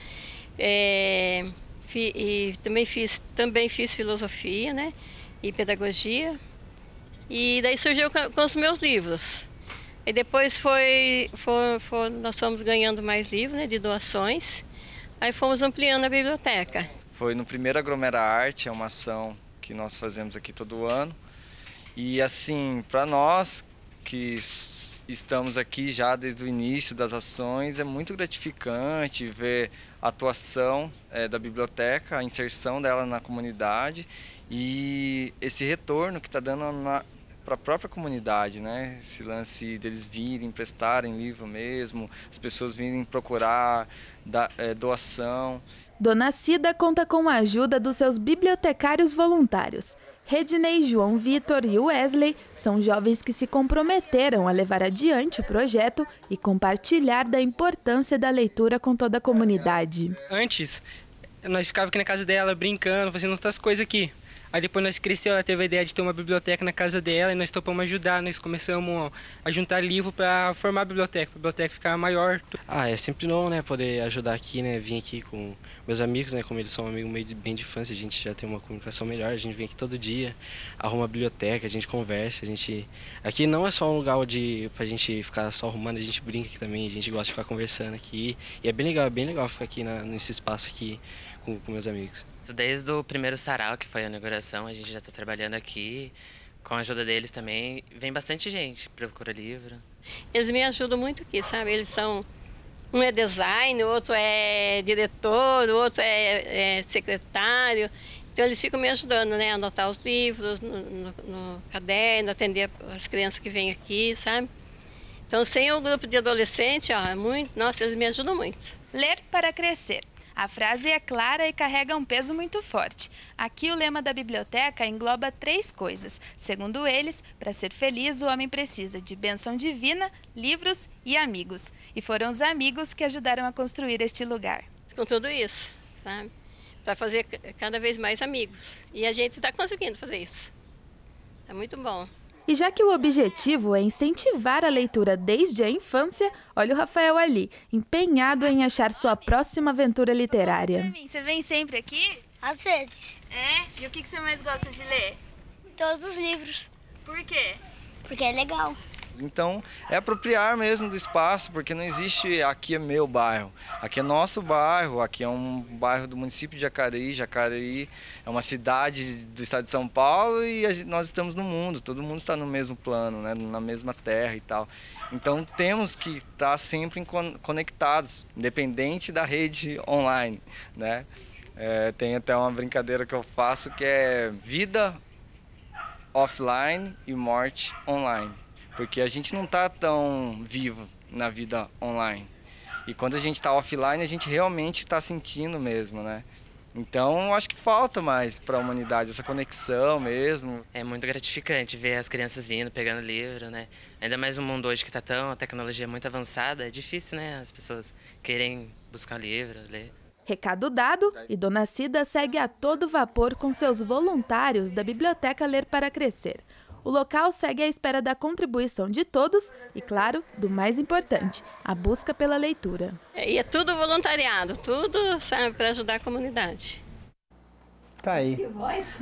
É... E também fiz, também fiz filosofia, né, e pedagogia. E daí surgiu com, com os meus livros. E depois foi, foi, foi, nós fomos ganhando mais livros, né, de doações. Aí fomos ampliando a biblioteca. Foi no primeiro Aglomera Arte, é uma ação que nós fazemos aqui todo ano. E assim, para nós que estamos aqui já desde o início das ações, é muito gratificante ver a atuação é, da biblioteca, a inserção dela na comunidade e esse retorno que está dando para a própria comunidade, né? Esse lance deles virem, emprestarem livro mesmo, as pessoas virem procurar da, é, doação. Dona Cida conta com a ajuda dos seus bibliotecários voluntários. Redney, João Vitor e Wesley são jovens que se comprometeram a levar adiante o projeto e compartilhar da importância da leitura com toda a comunidade. Antes, nós ficávamos aqui na casa dela brincando, fazendo outras coisas aqui. Aí depois nós crescemos, ela teve a ideia de ter uma biblioteca na casa dela e nós topamos ajudar, nós começamos a juntar livro para formar a biblioteca, a biblioteca ficar maior. Ah, é sempre bom, né, poder ajudar aqui, né, vim aqui com meus amigos, né, como eles são amigos meio de, bem de infância, a gente já tem uma comunicação melhor, a gente vem aqui todo dia, arruma a biblioteca, a gente conversa, a gente... Aqui não é só um lugar de, pra gente ficar só arrumando, a gente brinca aqui também, a gente gosta de ficar conversando aqui, e é bem legal, é bem legal ficar aqui na, nesse espaço aqui com, com meus amigos. Desde o primeiro sarau, que foi a inauguração, a gente já está trabalhando aqui. Com a ajuda deles também, vem bastante gente, procura livro. Eles me ajudam muito aqui, sabe? Eles são... Um é design, o outro é diretor, o outro é, é secretário. Então eles ficam me ajudando, né? A anotar os livros no, no, no caderno, atender as crianças que vêm aqui, sabe? Então sem o grupo de adolescentes, ó, é muito... Nossa, eles me ajudam muito. Ler para Crescer. A frase é clara e carrega um peso muito forte. Aqui o lema da biblioteca engloba três coisas. Segundo eles, para ser feliz, o homem precisa de bênção divina, livros e amigos. E foram os amigos que ajudaram a construir este lugar. Com tudo isso, sabe? Para fazer cada vez mais amigos. E a gente está conseguindo fazer isso. É muito bom. E já que o objetivo é incentivar a leitura desde a infância, olha o Rafael ali, empenhado em achar sua próxima aventura literária. Você vem sempre aqui? Às vezes. É? E o que você mais gosta de ler? Todos os livros. Por quê? Porque é legal. Então, é apropriar mesmo do espaço, porque não existe aqui é meu bairro. Aqui é nosso bairro, aqui é um bairro do município de Jacareí. Jacareí é uma cidade do estado de São Paulo e a gente, nós estamos no mundo, todo mundo está no mesmo plano, né, na mesma terra e tal. Então, temos que estar sempre conectados, independente da rede online, né? É, tem até uma brincadeira que eu faço que é vida offline e morte online. Porque a gente não está tão vivo na vida online. E quando a gente está offline, a gente realmente está sentindo mesmo, né? Então, eu acho que falta mais para a humanidade essa conexão mesmo. É muito gratificante ver as crianças vindo, pegando livro, né? Ainda mais no mundo hoje que está tão, a tecnologia é muito avançada, é difícil, né? As pessoas querem buscar livro, ler. Recado dado e Dona Cida segue a todo vapor com seus voluntários da Biblioteca Ler para Crescer. O local segue à espera da contribuição de todos e, claro, do mais importante, a busca pela leitura. E é tudo voluntariado, tudo, sabe, para ajudar a comunidade. Tá aí. Que voz!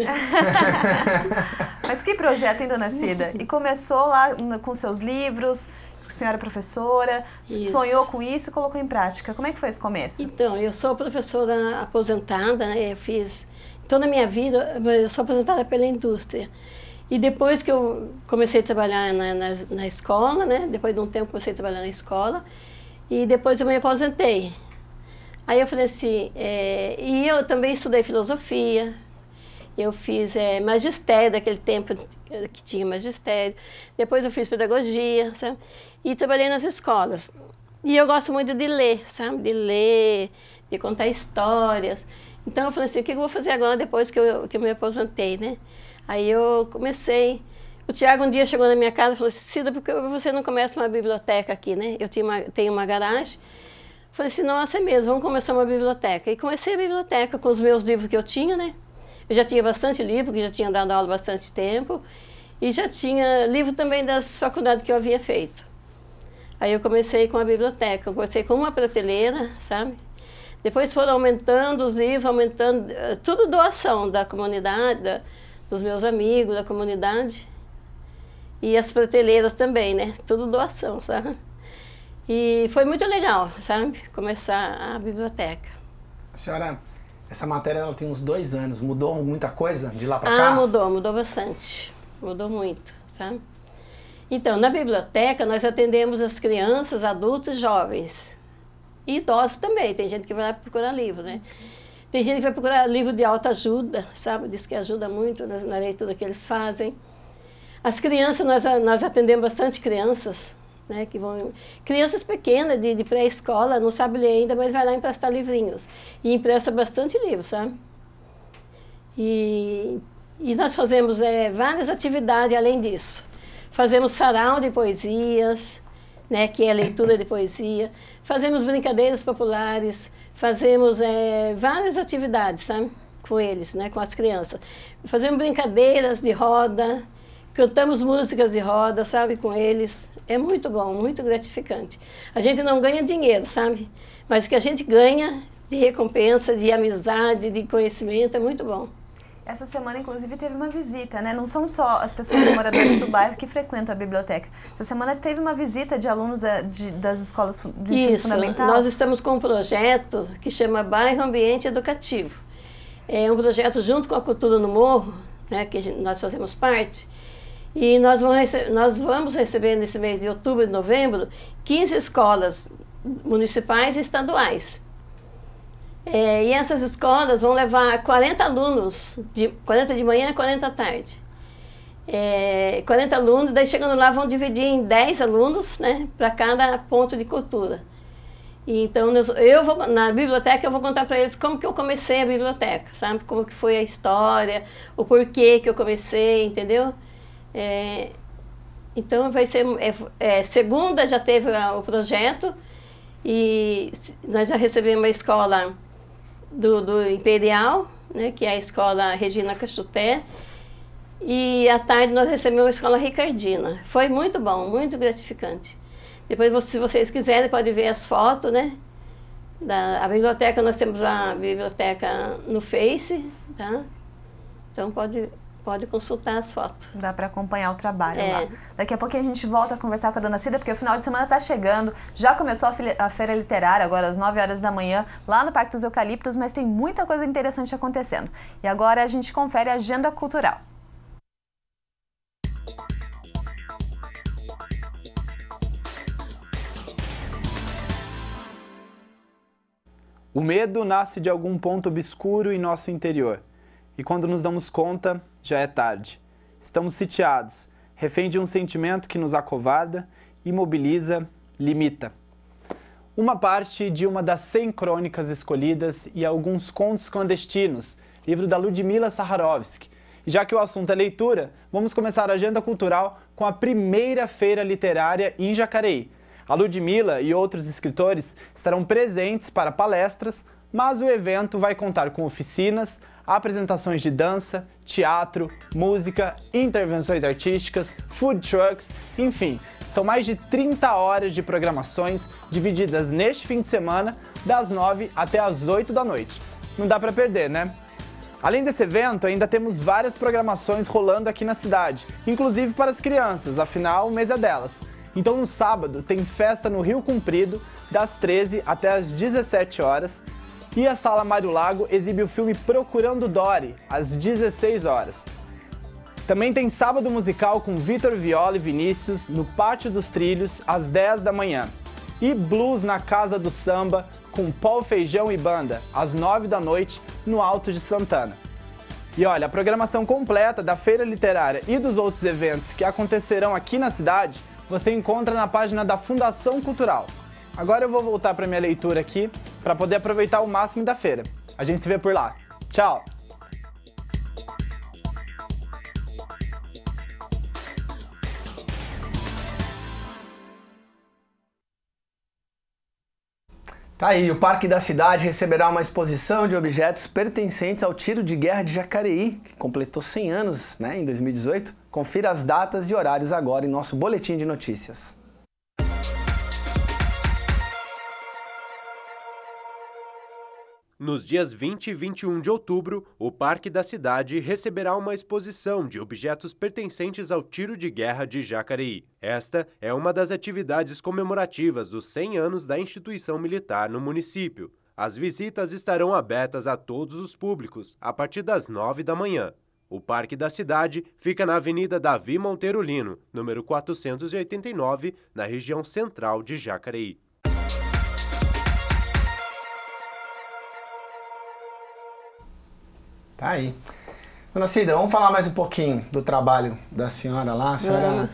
Mas que projeto, hein, Dona Cida? E começou lá com seus livros, a senhora é professora, Isso. sonhou com isso e colocou em prática. Como é que foi esse começo? Então, eu sou professora aposentada, né? Eu fiz toda a minha vida, eu sou aposentada pela indústria. E depois que eu comecei a trabalhar na, na, na escola, né? Depois de um tempo comecei a trabalhar na escola, e depois eu me aposentei. Aí eu falei assim, é, e eu também estudei filosofia, eu fiz é, magistério, daquele tempo que tinha magistério, depois eu fiz pedagogia, sabe? E trabalhei nas escolas. E eu gosto muito de ler, sabe? De ler, de contar histórias. Então eu falei assim, o que eu vou fazer agora depois que eu, que eu me aposentei, né? Aí eu comecei, o Tiago um dia chegou na minha casa e falou assim, Cida, por que você não começa uma biblioteca aqui, né? Eu tinha uma, tenho uma garagem. Falei assim, nossa, é mesmo, vamos começar uma biblioteca. E comecei a biblioteca com os meus livros que eu tinha, né? Eu já tinha bastante livro, que já tinha dado aula há bastante tempo. E já tinha livro também das faculdades que eu havia feito. Aí eu comecei com a biblioteca, eu comecei com uma prateleira, sabe? Depois foram aumentando os livros, aumentando, tudo doação da comunidade, da, dos meus amigos, da comunidade. E as prateleiras também, né? Tudo doação, sabe? E foi muito legal, sabe? Começar a biblioteca. A senhora, essa matéria ela tem uns dois anos, mudou muita coisa de lá para ah, cá? Ah, mudou, mudou bastante. Mudou muito, sabe? Então, na biblioteca nós atendemos as crianças, adultos e jovens. E idosos também, tem gente que vai lá procurar livro, né? Tem gente que vai procurar livro de autoajuda, sabe? Diz que ajuda muito na, na leitura que eles fazem. As crianças, nós, nós atendemos bastante crianças, né? Que vão, crianças pequenas, de, de pré-escola, não sabe ler ainda, mas vai lá emprestar livrinhos. E empresta bastante livro, sabe? E, e nós fazemos é, várias atividades além disso. Fazemos sarau de poesias, né? Que é leitura de poesia. Fazemos brincadeiras populares. Fazemos é, várias atividades, sabe? Com eles, né? Com as crianças. Fazemos brincadeiras de roda, cantamos músicas de roda, sabe? Com eles. É muito bom, muito gratificante. A gente não ganha dinheiro, sabe? Mas o que a gente ganha de recompensa, de amizade, de conhecimento, é muito bom. Essa semana, inclusive, teve uma visita, né? Não são só as pessoas moradoras do bairro que frequentam a biblioteca. Essa semana teve uma visita de alunos de, das escolas de ensino Isso, fundamental. Nós estamos com um projeto que chama Bairro Ambiente Educativo. É um projeto junto com a Cultura no Morro, né? Que gente, nós fazemos parte. E nós vamos, receber, nós vamos receber nesse mês de outubro e novembro quinze escolas municipais e estaduais. É, e essas escolas vão levar quarenta alunos, de, quarenta de manhã e quarenta à tarde. É, quarenta alunos, daí chegando lá vão dividir em dez alunos, né, para cada ponto de cultura. E então, eu vou, na biblioteca eu vou contar para eles como que eu comecei a biblioteca, sabe? Como que foi a história, o porquê que eu comecei, entendeu? É, então, vai ser... É, é, segunda já teve o projeto e nós já recebemos uma escola... Do, do Imperial, né, que é a escola Regina Cachuté, e à tarde nós recebemos a escola Ricardina. Foi muito bom, muito gratificante. Depois, se vocês quiserem, podem ver as fotos, né? Da, a biblioteca, nós temos a biblioteca no Face, tá? Então pode, pode consultar as fotos. Dá para acompanhar o trabalho é. lá. Daqui a pouquinho a gente volta a conversar com a Dona Cida, porque o final de semana está chegando. Já começou a, a feira literária, agora às nove horas da manhã, lá no Parque dos Eucaliptos, mas tem muita coisa interessante acontecendo. E agora a gente confere a agenda cultural. O medo nasce de algum ponto obscuro em nosso interior. E quando nos damos conta, já é tarde. Estamos sitiados, refém de um sentimento que nos acovarda, imobiliza, limita. Uma parte de uma das cem crônicas escolhidas e alguns contos clandestinos, livro da Ludmila Saharovsky. E já que o assunto é leitura, vamos começar a agenda cultural com a primeira feira literária em Jacareí. A Ludmila e outros escritores estarão presentes para palestras, mas o evento vai contar com oficinas, apresentações de dança, teatro, música, intervenções artísticas, food trucks, enfim, são mais de trinta horas de programações divididas neste fim de semana, das nove até as oito da noite. Não dá para perder, né? Além desse evento, ainda temos várias programações rolando aqui na cidade, inclusive para as crianças, afinal o mês é delas. Então no sábado tem festa no Rio Comprido, das treze até as dezessete horas, e a Sala Mário Lago exibe o filme Procurando Dory, às dezesseis horas. Também tem sábado musical com Vitor Viola e Vinícius no Pátio dos Trilhos, às dez da manhã. E blues na Casa do Samba com Paul Feijão e Banda, às nove da noite, no Alto de Santana. E olha, a programação completa da Feira Literária e dos outros eventos que acontecerão aqui na cidade, você encontra na página da Fundação Cultural. Agora eu vou voltar para minha leitura aqui, para poder aproveitar o máximo da feira. A gente se vê por lá. Tchau! Tá aí, o Parque da Cidade receberá uma exposição de objetos pertencentes ao tiro de guerra de Jacareí, que completou cem anos, né, em dois mil e dezoito. Confira as datas e horários agora em nosso boletim de notícias. Nos dias vinte e vinte e um de outubro, o Parque da Cidade receberá uma exposição de objetos pertencentes ao tiro de guerra de Jacareí. Esta é uma das atividades comemorativas dos cem anos da instituição militar no município. As visitas estarão abertas a todos os públicos, a partir das nove da manhã. O Parque da Cidade fica na Avenida Davi Monteiro Lino, número quatrocentos e oitenta e nove, na região central de Jacareí. Tá aí. Dona Cida, vamos falar mais um pouquinho do trabalho da senhora lá. A senhora...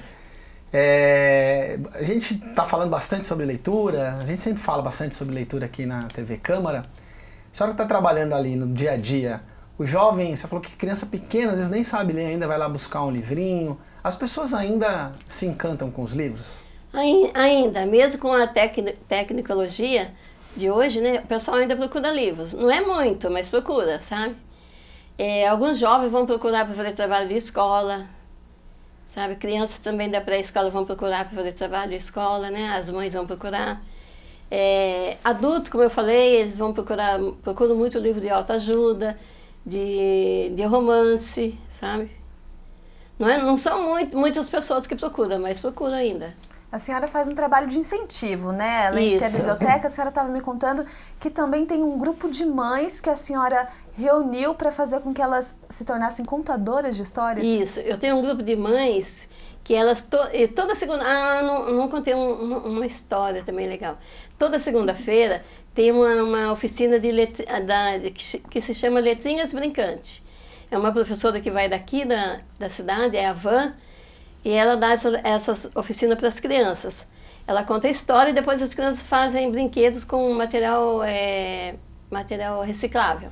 É, a gente está falando bastante sobre leitura, a gente sempre fala bastante sobre leitura aqui na T V Câmara. A senhora está trabalhando ali no dia a dia. O jovem, você falou que criança pequena às vezes nem sabe ler ainda, vai lá buscar um livrinho. As pessoas ainda se encantam com os livros? Ainda, mesmo com a tec tecnologia de hoje, né, o pessoal ainda procura livros. Não é muito, mas procura, sabe? É, alguns jovens vão procurar para fazer trabalho de escola, sabe? Crianças também da pré-escola vão procurar para fazer trabalho de escola, né? As mães vão procurar. É, adultos, como eu falei, eles vão procurar, procuram muito livro de autoajuda, de, de romance, sabe? Não, é, não são muito, muitas pessoas que procuram, mas procuram ainda. A senhora faz um trabalho de incentivo, né? Além Isso. de ter a biblioteca, a senhora estava me contando que também tem um grupo de mães que a senhora reuniu para fazer com que elas se tornassem contadoras de histórias. Isso, eu tenho um grupo de mães que elas, to, toda segunda, ah, não, não contei um, uma, uma história também legal. Toda segunda-feira tem uma, uma oficina de letra, da, que, que se chama Letrinhas Brincantes. É uma professora que vai daqui da, da cidade, é a Van, e ela dá essa, essas oficinas para as crianças. Ela conta a história e depois as crianças fazem brinquedos com material, é, material reciclável.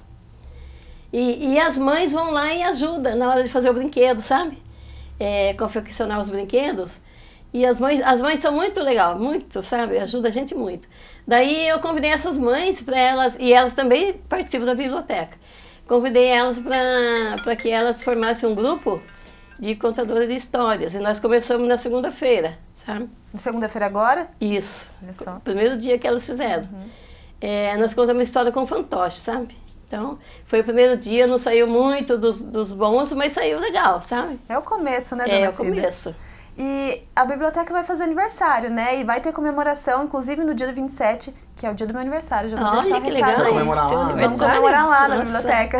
E, e as mães vão lá e ajudam na hora de fazer o brinquedo, sabe? É, confeccionar os brinquedos. E as mães, as mães são muito legais, muito, sabe? Ajuda a gente muito. Daí eu convidei essas mães para elas, e elas também participam da biblioteca. Convidei elas para que elas formassem um grupo de contadora de histórias. E nós começamos na segunda-feira, sabe? Na segunda-feira agora? Isso. Olha só. Primeiro dia que elas fizeram. Uhum. É, nós contamos uma história com fantoche, sabe? Então, foi o primeiro dia, não saiu muito dos, dos bons, mas saiu legal, sabe? É o começo, né, dona É o Cida? começo. E a biblioteca vai fazer aniversário, né? E vai ter comemoração, inclusive no dia do vinte e sete, que é o dia do meu aniversário. Já vou Olha, deixar o que recado legal. aí. Comemorar lá. Vamos comemorar lá na Nossa. biblioteca.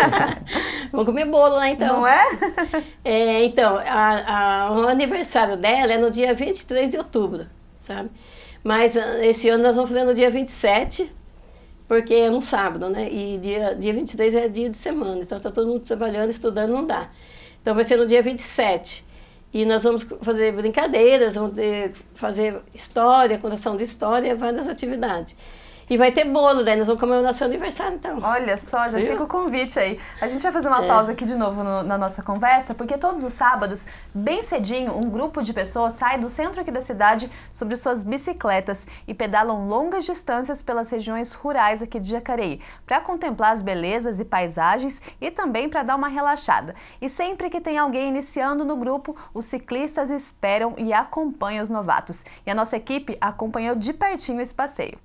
Vamos comer bolo lá, então. Não é? É, então, a, a, o aniversário dela é no dia vinte e três de outubro, sabe? Mas esse ano nós vamos fazer no dia vinte e sete, porque é um sábado, né? E dia, dia vinte e três é dia de semana, então tá todo mundo trabalhando, estudando, não dá. Então vai ser no dia vinte e sete. E nós vamos fazer brincadeiras, vamos ter, fazer história, contação de história, várias atividades. E vai ter bolo, né? Nós vamos comemorar seu aniversário, então. Olha só, já Viu? fica o convite aí. A gente vai fazer uma É. pausa aqui de novo no, na nossa conversa, porque todos os sábados, bem cedinho, um grupo de pessoas sai do centro aqui da cidade sobre suas bicicletas e pedalam longas distâncias pelas regiões rurais aqui de Jacareí, para contemplar as belezas e paisagens e também para dar uma relaxada. E sempre que tem alguém iniciando no grupo, os ciclistas esperam e acompanham os novatos. E a nossa equipe acompanhou de pertinho esse passeio.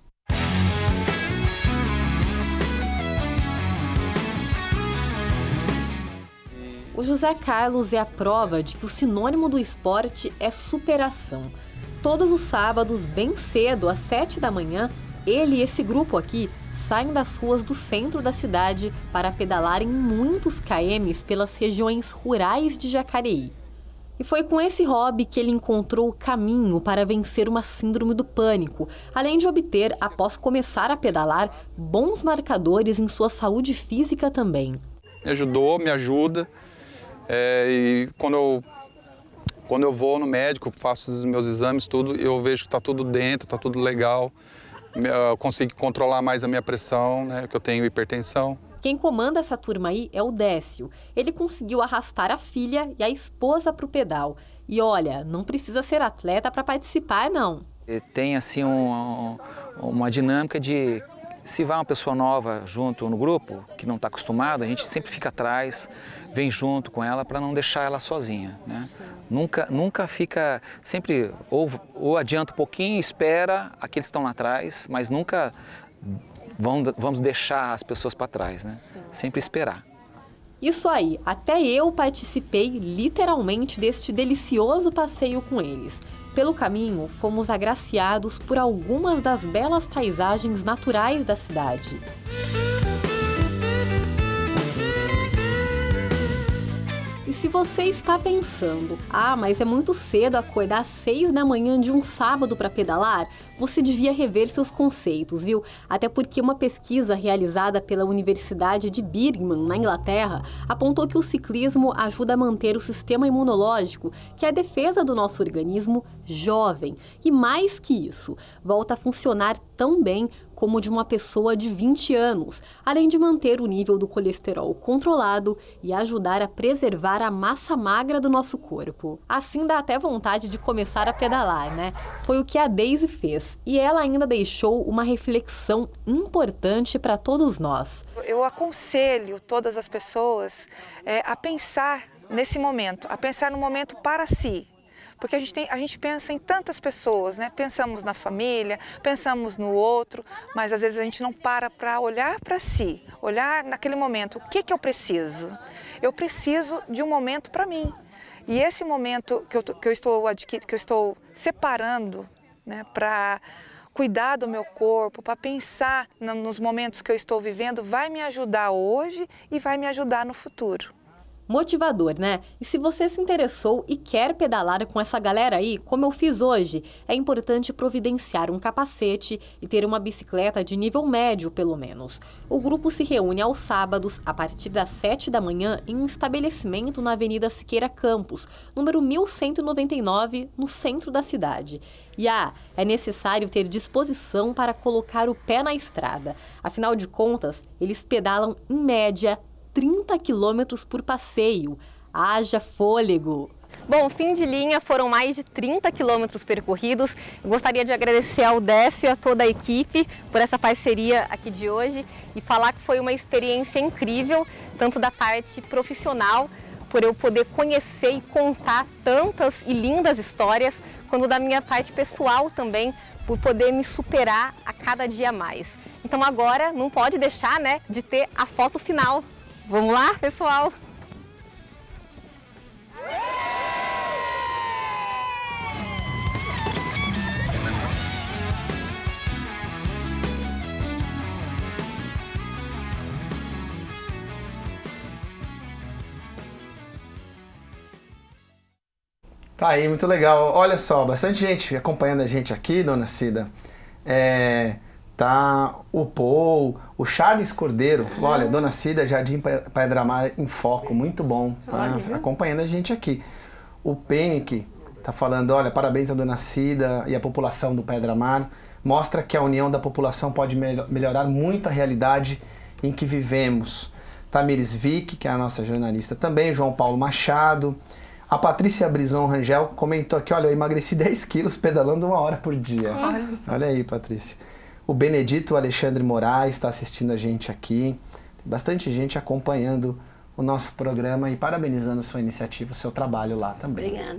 O José Carlos é a prova de que o sinônimo do esporte é superação. Todos os sábados, bem cedo, às sete da manhã, ele e esse grupo aqui saem das ruas do centro da cidade para pedalarem muitos quilômetros pelas regiões rurais de Jacareí. E foi com esse hobby que ele encontrou o caminho para vencer uma síndrome do pânico, além de obter, após começar a pedalar, bons marcadores em sua saúde física também. Me ajudou, me ajuda. É, e quando eu, quando eu vou no médico, faço os meus exames, tudo, eu vejo que está tudo dentro, está tudo legal. Eu consigo controlar mais a minha pressão, né, que eu tenho hipertensão. Quem comanda essa turma aí é o Décio. Ele conseguiu arrastar a filha e a esposa para o pedal. E olha, não precisa ser atleta para participar, não. Tem assim um, uma dinâmica de, se vai uma pessoa nova junto no grupo, que não está acostumada, a gente sempre fica atrás, vem junto com ela para não deixar ela sozinha, né? Nunca, nunca fica, sempre ou, ou adianta um pouquinho, espera aqueles que estão lá atrás, mas nunca vão, vamos deixar as pessoas para trás, né? Sempre esperar. Isso aí, até eu participei literalmente deste delicioso passeio com eles. Pelo caminho, fomos agraciados por algumas das belas paisagens naturais da cidade. E se você está pensando, ah, mas é muito cedo acordar às seis da manhã de um sábado para pedalar, você devia rever seus conceitos, viu? Até porque uma pesquisa realizada pela Universidade de Birmingham, na Inglaterra, apontou que o ciclismo ajuda a manter o sistema imunológico, que é a defesa do nosso organismo, jovem. E mais que isso, volta a funcionar tão bem como de uma pessoa de vinte anos, além de manter o nível do colesterol controlado e ajudar a preservar a massa magra do nosso corpo. Assim dá até vontade de começar a pedalar, né? Foi o que a Daisy fez, e ela ainda deixou uma reflexão importante para todos nós. Eu aconselho todas as pessoas é, a pensar nesse momento, a pensar no momento para si. Porque a gente, tem, a gente pensa em tantas pessoas, né? Pensamos na família, pensamos no outro, mas às vezes a gente não para para olhar para si, olhar naquele momento, o que, que eu preciso? Eu preciso de um momento para mim. E esse momento que eu, que eu, estou, adquirindo, que eu estou separando, né, para cuidar do meu corpo, para pensar nos momentos que eu estou vivendo, vai me ajudar hoje e vai me ajudar no futuro. Motivador, né? E se você se interessou e quer pedalar com essa galera aí, como eu fiz hoje, é importante providenciar um capacete e ter uma bicicleta de nível médio, pelo menos. O grupo se reúne aos sábados, a partir das sete da manhã, em um estabelecimento na Avenida Siqueira Campos, número mil cento e noventa e nove, no centro da cidade. E ah, é necessário ter disposição para colocar o pé na estrada. Afinal de contas, eles pedalam, em média, trinta quilômetros por passeio. Haja fôlego! Bom, fim de linha, foram mais de trinta quilômetros percorridos. Eu gostaria de agradecer ao Décio e a toda a equipe por essa parceria aqui de hoje e falar que foi uma experiência incrível, tanto da parte profissional, por eu poder conhecer e contar tantas e lindas histórias, quanto da minha parte pessoal também, por poder me superar a cada dia mais. Então agora não pode deixar, né, de ter a foto final. Vamos lá, pessoal? Tá aí, muito legal. Olha só, bastante gente acompanhando a gente aqui, dona Cida. É... Tá o Paul, o Charles Cordeiro, uhum. Olha, Dona Cida, Jardim Pedra Mar em foco, muito bom, tá uhum. acompanhando a gente aqui. O Penick tá falando, olha, parabéns a Dona Cida e a população do Pedra Mar mostra que a união da população pode mel- melhorar muito a realidade em que vivemos. Tamires Vick, que é a nossa jornalista também, João Paulo Machado. A Patrícia Brison Rangel comentou aqui, olha, eu emagreci dez quilos pedalando uma hora por dia. Olha, olha aí, Patrícia. O Benedito Alexandre Moraes está assistindo a gente aqui. Tem bastante gente acompanhando o nosso programa e parabenizando a sua iniciativa, o seu trabalho lá também. Obrigada.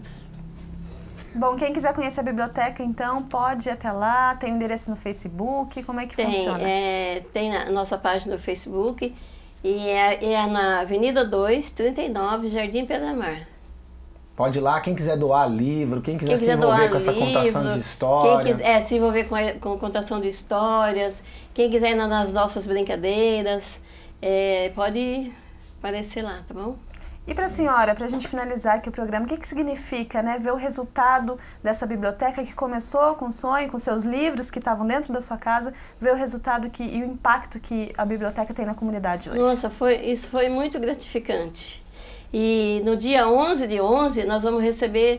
Bom, quem quiser conhecer a biblioteca, então, pode ir até lá, tem um endereço no Facebook, como é que tem, funciona? É, tem na nossa página no Facebook e é, é na Avenida dois, trinta e nove, Jardim Pedra Mar. Pode ir lá, quem quiser doar livro, quem quiser, quem quiser se envolver com essa livro, contação de história. Quem quiser é, se envolver com, a, com contação de histórias, quem quiser ir nas nossas brincadeiras, é, pode aparecer lá, tá bom? E para a senhora, para a gente finalizar aqui o programa, o que, que significa, né, ver o resultado dessa biblioteca que começou com sonho, com seus livros que estavam dentro da sua casa, ver o resultado que, e o impacto que a biblioteca tem na comunidade hoje? Nossa, foi, isso foi muito gratificante. E no dia onze de onze, nós vamos receber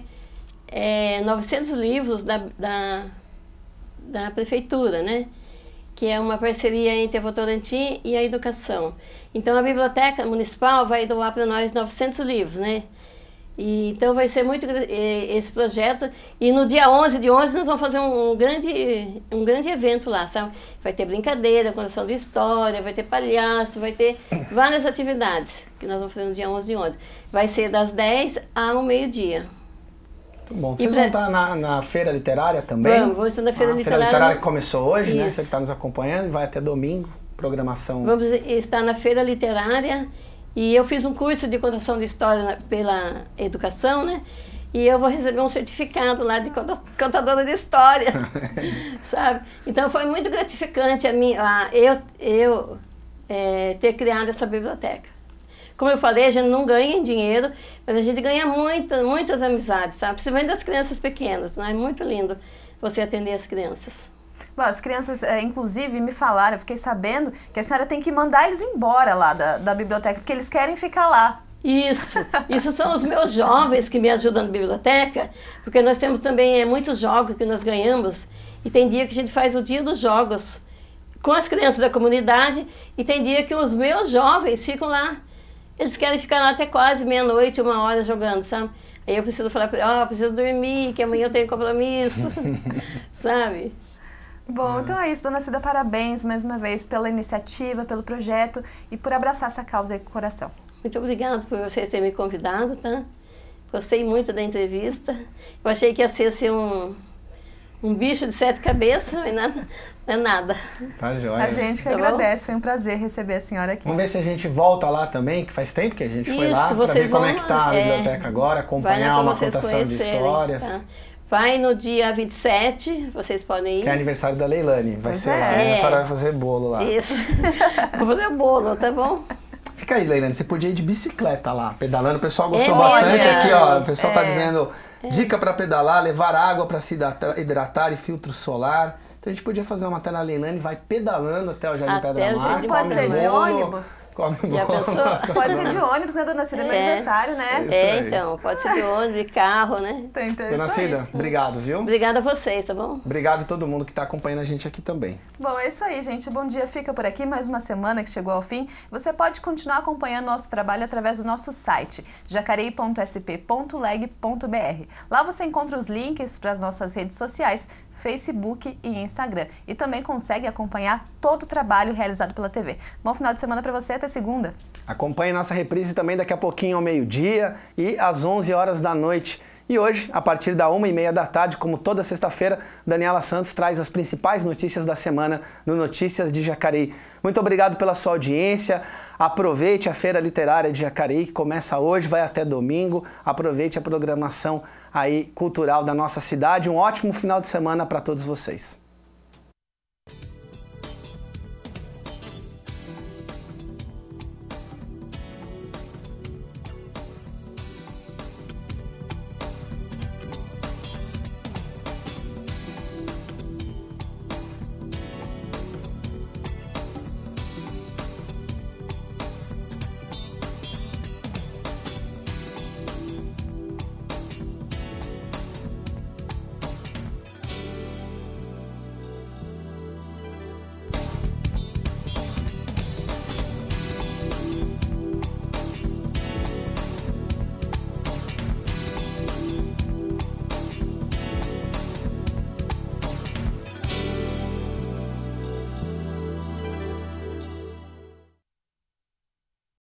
é, novecentos livros da, da, da prefeitura, né? Que é uma parceria entre a Votorantim e a educação. Então, a Biblioteca Municipal vai doar para nós novecentos livros, né? E, então, vai ser muito esse projeto. E no dia onze de onze, nós vamos fazer um grande, um grande evento lá, sabe? Vai ter brincadeira, contação de história, vai ter palhaço, vai ter várias atividades que nós vamos fazer no dia onze de onze. Vai ser das dez ao meio-dia. Muito bom. Vocês pra... vão estar na, na Feira Literária também? Vamos, vamos estar na Feira ah, Literária. Feira Literária que começou hoje, Isso. né? Você que está nos acompanhando e vai até domingo, programação. Vamos estar na Feira Literária e eu fiz um curso de contação de história na, pela educação, né? E eu vou receber um certificado lá de conta, contadora de história, sabe? Então foi muito gratificante a mim, a, eu, eu é, ter criado essa biblioteca. Como eu falei, a gente não ganha em dinheiro, mas a gente ganha muita, muitas amizades, sabe? Principalmente das crianças pequenas, né? É muito lindo você atender as crianças. Bom, as crianças, é, inclusive, me falaram, eu fiquei sabendo que a senhora tem que mandar eles embora lá da, da biblioteca, porque eles querem ficar lá. Isso, isso são os meus jovens que me ajudam na biblioteca, porque nós temos também é, muitos jogos que nós ganhamos, e tem dia que a gente faz o dia dos jogos com as crianças da comunidade, e tem dia que os meus jovens ficam lá. Eles querem ficar lá até quase meia-noite, uma hora jogando, sabe? Aí eu preciso falar para eles, ó, oh, preciso dormir, que amanhã eu tenho compromisso, sabe? Bom, então é isso, dona Cida, parabéns mais uma vez pela iniciativa, pelo projeto e por abraçar essa causa aí com o coração. Muito obrigada por vocês terem me convidado, tá? Gostei muito da entrevista. Eu achei que ia ser assim, um, um bicho de sete cabeças, mas não, não é nada. Tá joia. A gente que tá agradece, bom? Foi um prazer receber a senhora aqui. Vamos ver se a gente volta lá também, que faz tempo que a gente isso, foi lá, para ver vão, como é que tá a é, biblioteca agora, acompanhar uma contação de histórias. Tá? Vai no dia vinte e sete, vocês podem ir. Que é aniversário da Leilane, vai pois ser é. lá, né? A senhora vai fazer bolo lá. Isso, vou fazer o bolo, tá bom? Fica aí, Leilane, você podia ir de bicicleta lá, pedalando, o pessoal gostou é, bastante olha, aqui, ó, o pessoal é, tá dizendo, é. dica para pedalar, levar água para se hidratar e filtro solar. Então a gente podia fazer uma matéria na Leilane, vai pedalando até o Jardim até Pedra Mar. Pode ser de bolo, ônibus. Come Já bolo. pensou? Pode ser de ônibus, né, dona Cida? É meu aniversário, né? É, então, pode ser de ônibus, de carro, né? Então, então, Dona Cida, aí. obrigado, viu? Obrigada a vocês, tá bom? Obrigado a todo mundo que está acompanhando a gente aqui também. Bom, é isso aí, gente. Bom Dia fica por aqui, mais uma semana que chegou ao fim. Você pode continuar acompanhando nosso trabalho através do nosso site, jacareí ponto s p ponto leg ponto b r. Lá você encontra os links para as nossas redes sociais, Facebook e Instagram. E também consegue acompanhar todo o trabalho realizado pela T V. Bom final de semana para você, até segunda. Acompanhe nossa reprise também daqui a pouquinho ao meio-dia e às onze horas da noite. E hoje, a partir da uma e meia da tarde, como toda sexta-feira, Daniela Santos traz as principais notícias da semana no Notícias de Jacareí. Muito obrigado pela sua audiência. Aproveite a Feira Literária de Jacareí, que começa hoje, vai até domingo. Aproveite a programação aí cultural da nossa cidade. Um ótimo final de semana para todos vocês.